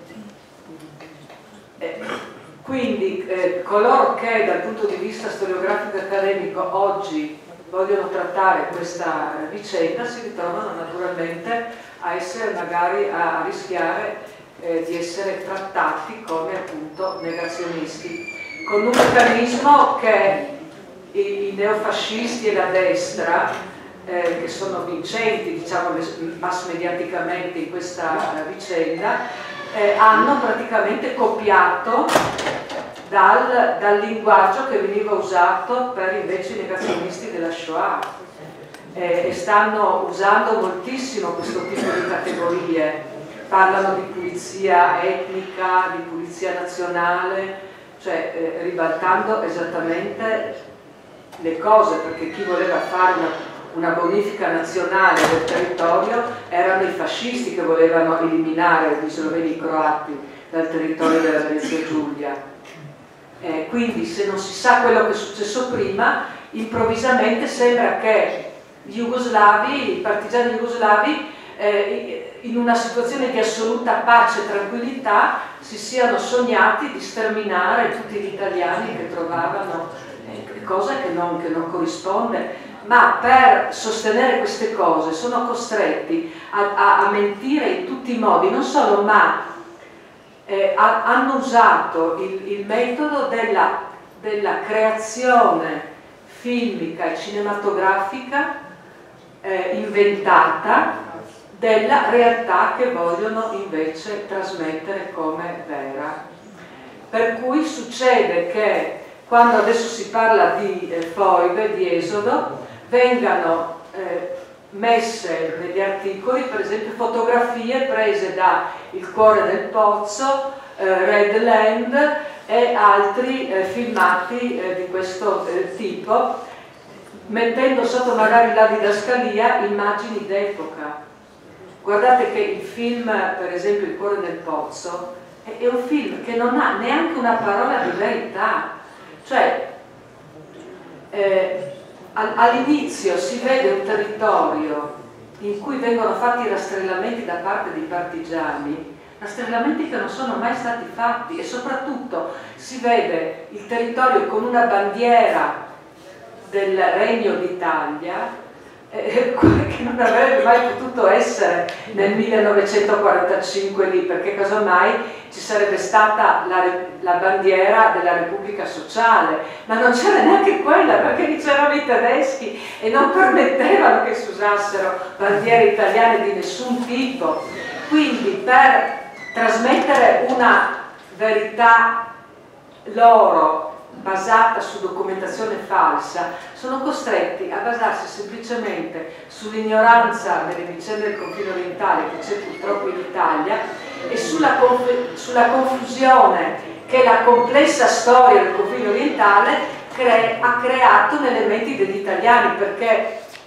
eh, quindi eh, coloro che dal punto di vista storiografico e accademico oggi vogliono trattare questa vicenda si ritrovano naturalmente a essere magari a, a rischiare eh, di essere trattati come appunto negazionisti, con un meccanismo che i, i neofascisti e la destra, eh, che sono vincenti, diciamo, mass mediaticamente in questa eh, vicenda, eh, hanno praticamente copiato dal, dal linguaggio che veniva usato per invece i negazionisti della Shoah, eh, e stanno usando moltissimo questo tipo di categorie, parlano di pulizia etnica, di pulizia nazionale, cioè eh, ribaltando esattamente le cose, perché chi voleva fare una, una bonifica nazionale del territorio erano i fascisti che volevano eliminare gli sloveni croati dal territorio della Venezia Giulia. Eh, quindi se non si sa quello che è successo prima, improvvisamente sembra che gli jugoslavi, i partigiani jugoslavi, eh, in una situazione di assoluta pace e tranquillità si siano sognati di sterminare tutti gli italiani che trovavano, eh, cosa che non, che non corrisponde, ma per sostenere queste cose sono costretti a, a, a mentire in tutti i modi, non solo, ma eh, a, hanno usato il, il metodo della, della creazione filmica e cinematografica eh, inventata della realtà che vogliono invece trasmettere come vera. Per cui succede che quando adesso si parla di eh, foibe, di esodo, vengano eh, messe negli articoli, per esempio, fotografie prese da Il cuore del pozzo, eh, Red Land e altri eh, filmati eh, di questo eh, tipo, mettendo sotto magari la didascalia immagini d'epoca. Guardate che il film, per esempio Il cuore del pozzo, è, è un film che non ha neanche una parola di verità. Cioè, eh, all'inizio si vede un territorio in cui vengono fatti rastrellamenti da parte dei partigiani, rastrellamenti che non sono mai stati fatti, e soprattutto si vede il territorio con una bandiera del Regno d'Italia, Eh, che non avrebbe mai potuto essere nel millenovecentoquarantacinque lì, perché casomai ci sarebbe stata la, la bandiera della Repubblica Sociale, ma non c'era neanche quella, perché lì c'erano i tedeschi e non permettevano che si usassero bandiere italiane di nessun tipo. Quindi per trasmettere una verità loro basata su documentazione falsa, sono costretti a basarsi semplicemente sull'ignoranza delle vicende del confine orientale che c'è purtroppo in Italia e sulla, conf sulla confusione che la complessa storia del confine orientale cre ha creato nelle menti degli italiani, perché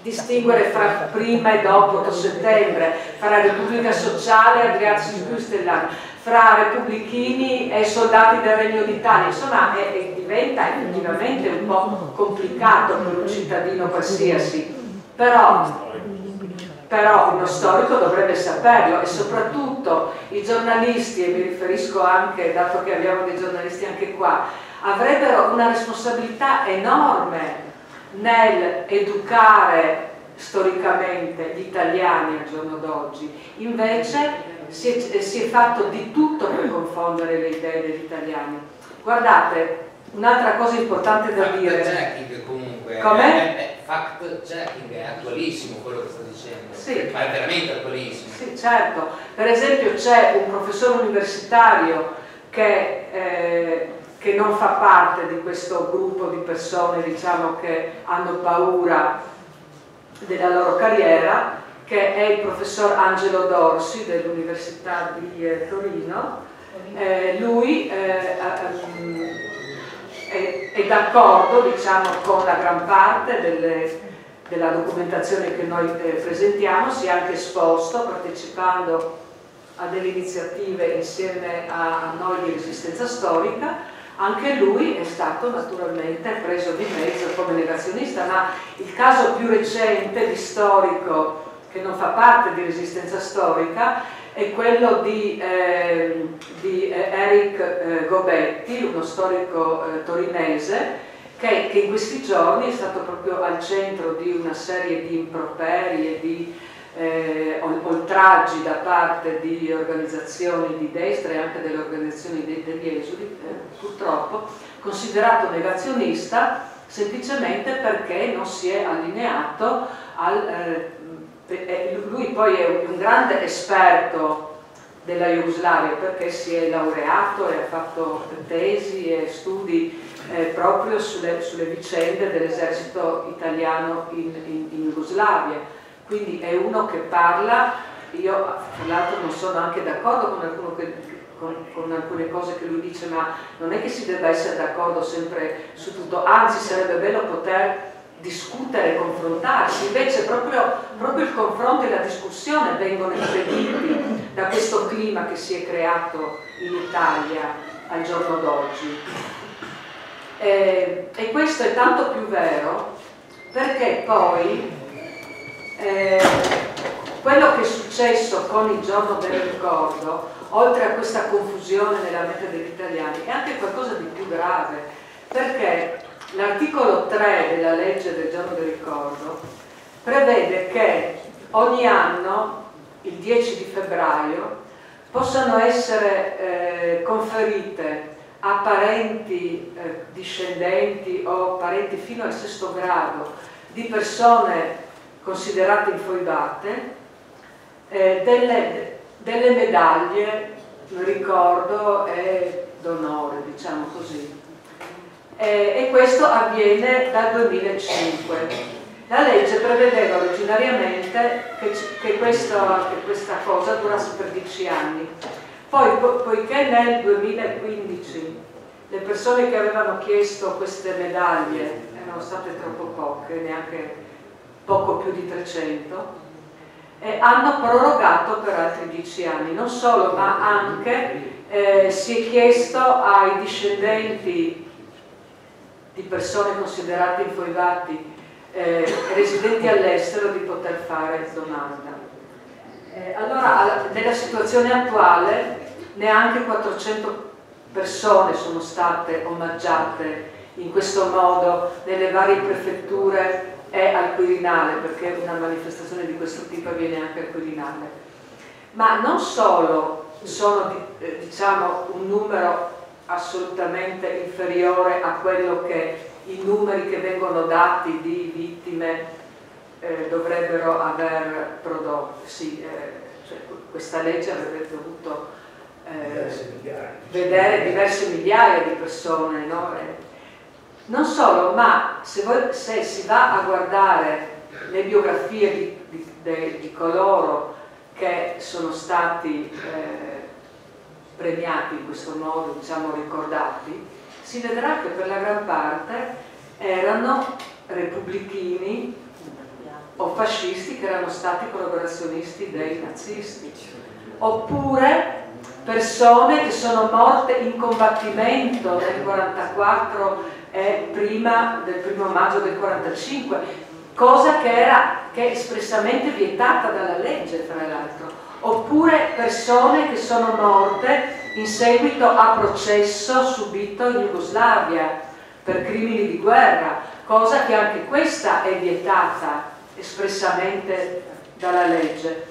distinguere fra prima e dopo otto settembre, fra Repubblica Sociale e Adriatici Castellani, fra repubblichini e soldati del Regno d'Italia, insomma è, è, diventa effettivamente un po' complicato per un cittadino qualsiasi, però, però uno storico dovrebbe saperlo, e soprattutto i giornalisti, e mi riferisco anche, dato che abbiamo dei giornalisti anche qua, avrebbero una responsabilità enorme nel educare storicamente gli italiani al giorno d'oggi. Invece si è, si è fatto di tutto per confondere le idee degli italiani. Guardate, un'altra cosa importante da fact dire. Fact checking comunque, come? È, è, fact checking è attualissimo quello che sta dicendo, sì. Ma è veramente attualissimo. Sì, certo. Per esempio c'è un professore universitario che, eh, che non fa parte di questo gruppo di persone, diciamo, che hanno paura della loro carriera, che è il professor Angelo Dorsi dell'Università di eh, Torino. Eh, lui eh, è, è d'accordo, diciamo, con la gran parte delle, della documentazione che noi eh, presentiamo, si è anche esposto partecipando a delle iniziative insieme a, a noi di Resistenza Storica. Anche lui è stato naturalmente preso di mezzo come negazionista, ma il caso più recente di storico che non fa parte di Resistenza Storica è quello di, eh, di eh, Eric eh, Gobetti, uno storico eh, torinese, che, che in questi giorni è stato proprio al centro di una serie di improperi e di eh, oltraggi da parte di organizzazioni di destra e anche delle organizzazioni dei, degli esuli, eh, purtroppo considerato negazionista semplicemente perché non si è allineato al... Eh, lui poi è un grande esperto della Jugoslavia perché si è laureato e ha fatto tesi e studi eh, proprio sulle, sulle vicende dell'esercito italiano in, in, in Jugoslavia, quindi è uno che parla. Io tra l'altro non sono anche d'accordo con, con, con alcune cose che lui dice, ma non è che si debba essere d'accordo sempre su tutto, anzi sarebbe bello poter discutere, confrontarsi, invece proprio, proprio il confronto e la discussione vengono impediti da questo clima che si è creato in Italia al giorno d'oggi. Eh, e questo è tanto più vero perché poi eh, quello che è successo con il giorno del ricordo, oltre a questa confusione nella mente degli italiani, è anche qualcosa di più grave, perché l'articolo tre della legge del giorno del ricordo prevede che ogni anno, il dieci di febbraio, possano essere eh, conferite a parenti eh, discendenti o parenti fino al sesto grado di persone considerate infoibate eh, delle, delle medaglie, ricordo e d'onore, diciamo così. Eh, e questo avviene dal duemilacinque. La legge prevedeva originariamente che, che, questo, che questa cosa durasse per dieci anni. Poi, po poiché nel duemilaquindici le persone che avevano chiesto queste medaglie erano state troppo poche, neanche poco più di trecento, eh, hanno prorogato per altri dieci anni. Non solo, ma anche eh, si è chiesto ai discendenti di persone considerate infoibati eh, residenti all'estero di poter fare domanda. Eh, allora, nella situazione attuale, neanche quattrocento persone sono state omaggiate in questo modo nelle varie prefetture e al Quirinale, perché una manifestazione di questo tipo avviene anche al Quirinale. Ma non solo sono, diciamo, un numero assolutamente inferiore a quello che i numeri che vengono dati di vittime eh, dovrebbero aver prodotto. Sì, eh, cioè, questa legge avrebbe dovuto eh, vedere diverse migliaia di persone, no? Eh, non solo, ma se, voi, se si va a guardare le biografie di, di, di, di coloro che sono stati eh, premiati in questo modo, diciamo ricordati, si vedrà che per la gran parte erano repubblichini fascisti che erano stati collaborazionisti dei nazisti, oppure persone che sono morte in combattimento nel quarantaquattro e prima del primo maggio del quarantacinque, cosa che era che è espressamente vietata dalla legge, tra l'altro, oppure persone che sono morte in seguito a processo subito in Jugoslavia per crimini di guerra, cosa che anche questa è vietata espressamente dalla legge.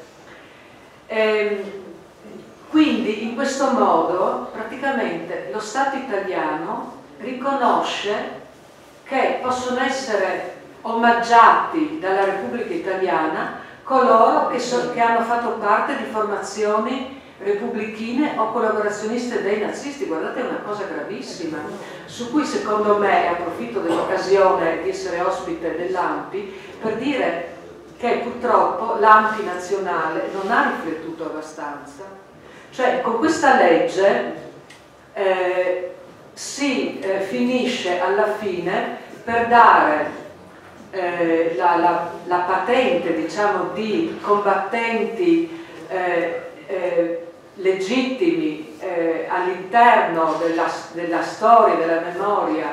E quindi in questo modo praticamente lo Stato italiano riconosce che possono essere omaggiati dalla Repubblica Italiana coloro che, so, che hanno fatto parte di formazioni repubblichine o collaborazioniste dei nazisti. Guardate, è una cosa gravissima, su cui secondo me, approfitto dell'occasione di essere ospite dell'A M P I per dire che purtroppo l'A M P I nazionale non ha riflettuto abbastanza. Cioè, con questa legge eh, si eh, finisce alla fine per dare eh, la, la, la patente, diciamo, di combattenti eh, eh, legittimi eh, all'interno della, della storia, della memoria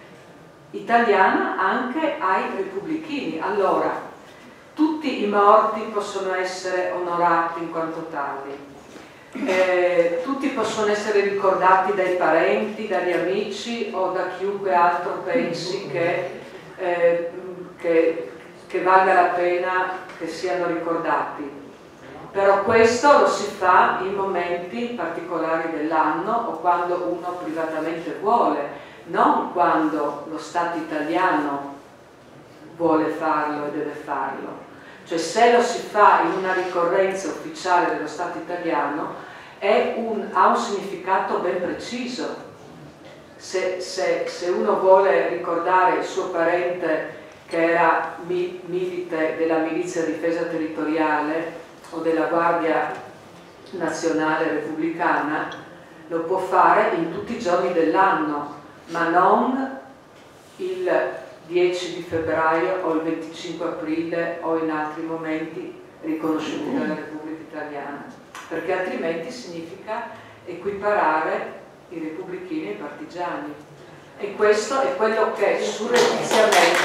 italiana anche ai repubblichini. Allora, tutti i morti possono essere onorati in quanto tali. Eh, tutti possono essere ricordati dai parenti, dagli amici o da chiunque altro pensi che, eh, che, che valga la pena che siano ricordati. Però questo lo si fa in momenti particolari dell'anno o quando uno privatamente vuole, non quando lo Stato italiano vuole farlo e deve farlo. Cioè, se lo si fa in una ricorrenza ufficiale dello Stato italiano è un, ha un significato ben preciso. Se, se, se uno vuole ricordare il suo parente che era mi, milite della milizia difesa territoriale o della Guardia Nazionale Repubblicana, lo può fare in tutti i giorni dell'anno, ma non il dieci di febbraio o il venticinque aprile o in altri momenti riconosciuti dalla Repubblica Italiana, perché altrimenti significa equiparare i repubblichini ai partigiani, e questo è quello che surrettiziamente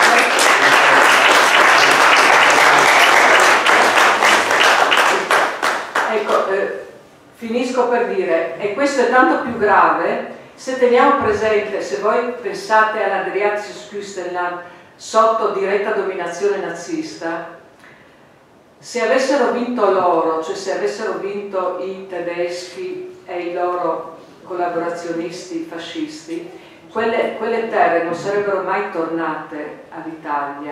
ecco, eh, finisco per dire, e questo è tanto più grave se teniamo presente, se voi pensate all'Adriatisch-Küstenland sotto diretta dominazione nazista, se avessero vinto loro, cioè se avessero vinto i tedeschi e i loro collaborazionisti fascisti, quelle, quelle terre non sarebbero mai tornate all'Italia,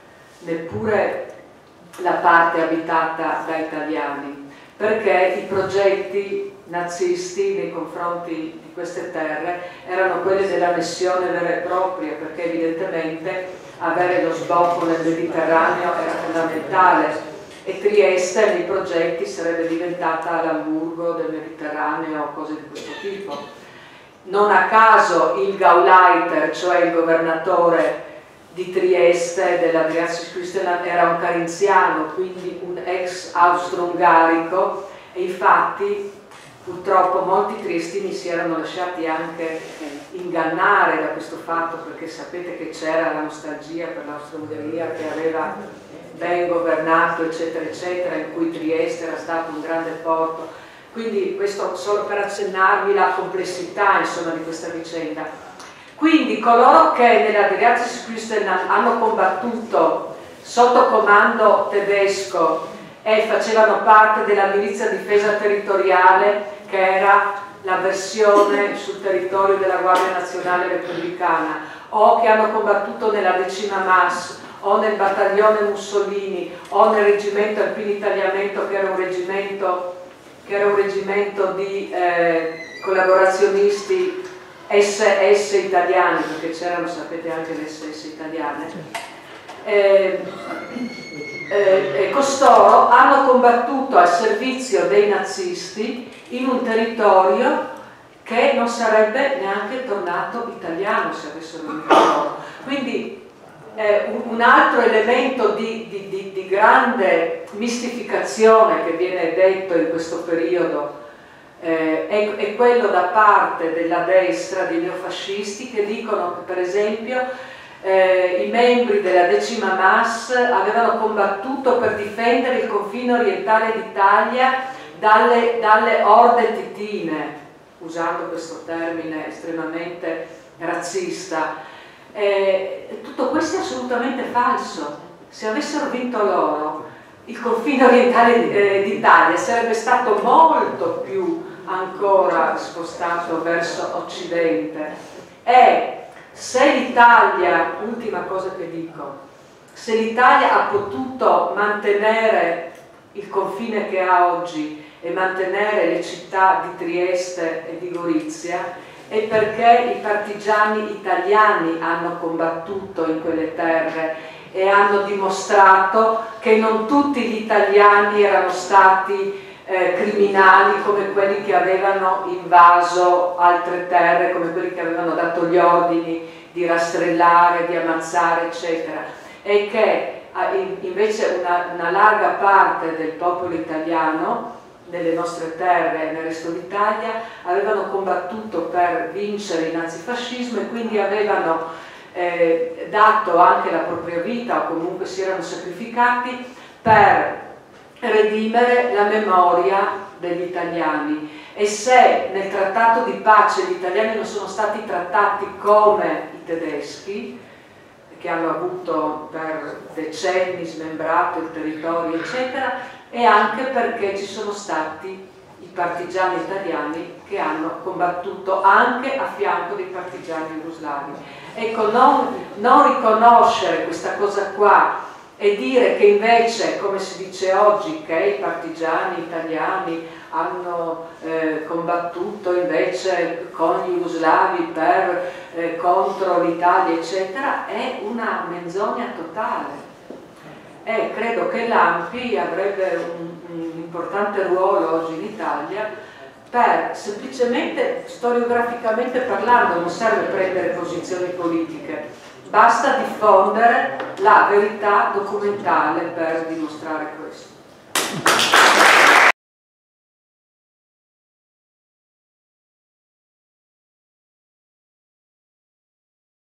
neppure la parte abitata da italiani, perché i progetti nazisti nei confronti di queste terre erano quelli dell'annessione vera e propria, perché evidentemente avere lo sbocco nel Mediterraneo era fondamentale, e Trieste nei progetti sarebbe diventata l'Amburgo del Mediterraneo o cose di questo tipo. Non a caso il Gauleiter, cioè il governatore di Trieste dell'Adriatisch-Küstenland, era un carinziano, quindi un ex austro-ungarico, e infatti purtroppo molti triestini si erano lasciati anche ingannare da questo fatto, perché sapete che c'era la nostalgia per l'Austro-Ungheria che aveva ben governato eccetera eccetera, in cui Trieste era stato un grande porto. Quindi questo solo per accennarvi la complessità, insomma, di questa vicenda. Quindi coloro che nell'Adriatisch-Küstenland hanno combattuto sotto comando tedesco e facevano parte della milizia difesa territoriale, che era la versione sul territorio della Guardia Nazionale Repubblicana, o che hanno combattuto nella decima M A S o nel battaglione Mussolini o nel reggimento Alpini Tagliamento, che era un reggimento, che era un reggimento di eh, collaborazionisti S S italiani, perché c'erano, sapete, anche le S S italiane. Eh, eh, e costoro hanno combattuto al servizio dei nazisti in un territorio che non sarebbe neanche tornato italiano se avessero vinto loro. Quindi eh, un, un altro elemento di, di, di, di grande mistificazione che viene detto in questo periodo eh, è, è quello da parte della destra, dei neofascisti, che dicono che per esempio eh, i membri della decima M A S avevano combattuto per difendere il confine orientale d'Italia dalle, dalle orde titine, usando questo termine estremamente razzista. Eh, tutto questo è assolutamente falso. Se avessero vinto loro, il confine orientale eh, d'Italia sarebbe stato molto più ancora spostato verso occidente. E se l'Italia, ultima cosa che dico, se l'Italia ha potuto mantenere il confine che ha oggi e mantenere le città di Trieste e di Gorizia, è perché i partigiani italiani hanno combattuto in quelle terre e hanno dimostrato che non tutti gli italiani erano stati eh, criminali come quelli che avevano invaso altre terre, come quelli che avevano dato gli ordini di rastrellare, di ammazzare, eccetera, e che invece una, una larga parte del popolo italiano nelle nostre terre e nel resto d'Italia avevano combattuto per vincere il nazifascismo e quindi avevano eh, dato anche la propria vita o comunque si erano sacrificati per redimere la memoria degli italiani. E se nel trattato di pace gli italiani non sono stati trattati come i tedeschi, che hanno avuto per decenni smembrato il territorio, eccetera, è anche perché ci sono stati i partigiani italiani che hanno combattuto anche a fianco dei partigiani jugoslavi. Ecco, non, non riconoscere questa cosa qua e dire che invece, come si dice oggi, che i partigiani italiani hanno eh, combattuto invece con gli jugoslavi per, eh, contro l'Italia, eccetera, è una menzogna totale. E credo che l'A N P I avrebbe un, un importante ruolo oggi in Italia per semplicemente, storiograficamente parlando, non serve prendere posizioni politiche, basta diffondere la verità documentale per dimostrare questo.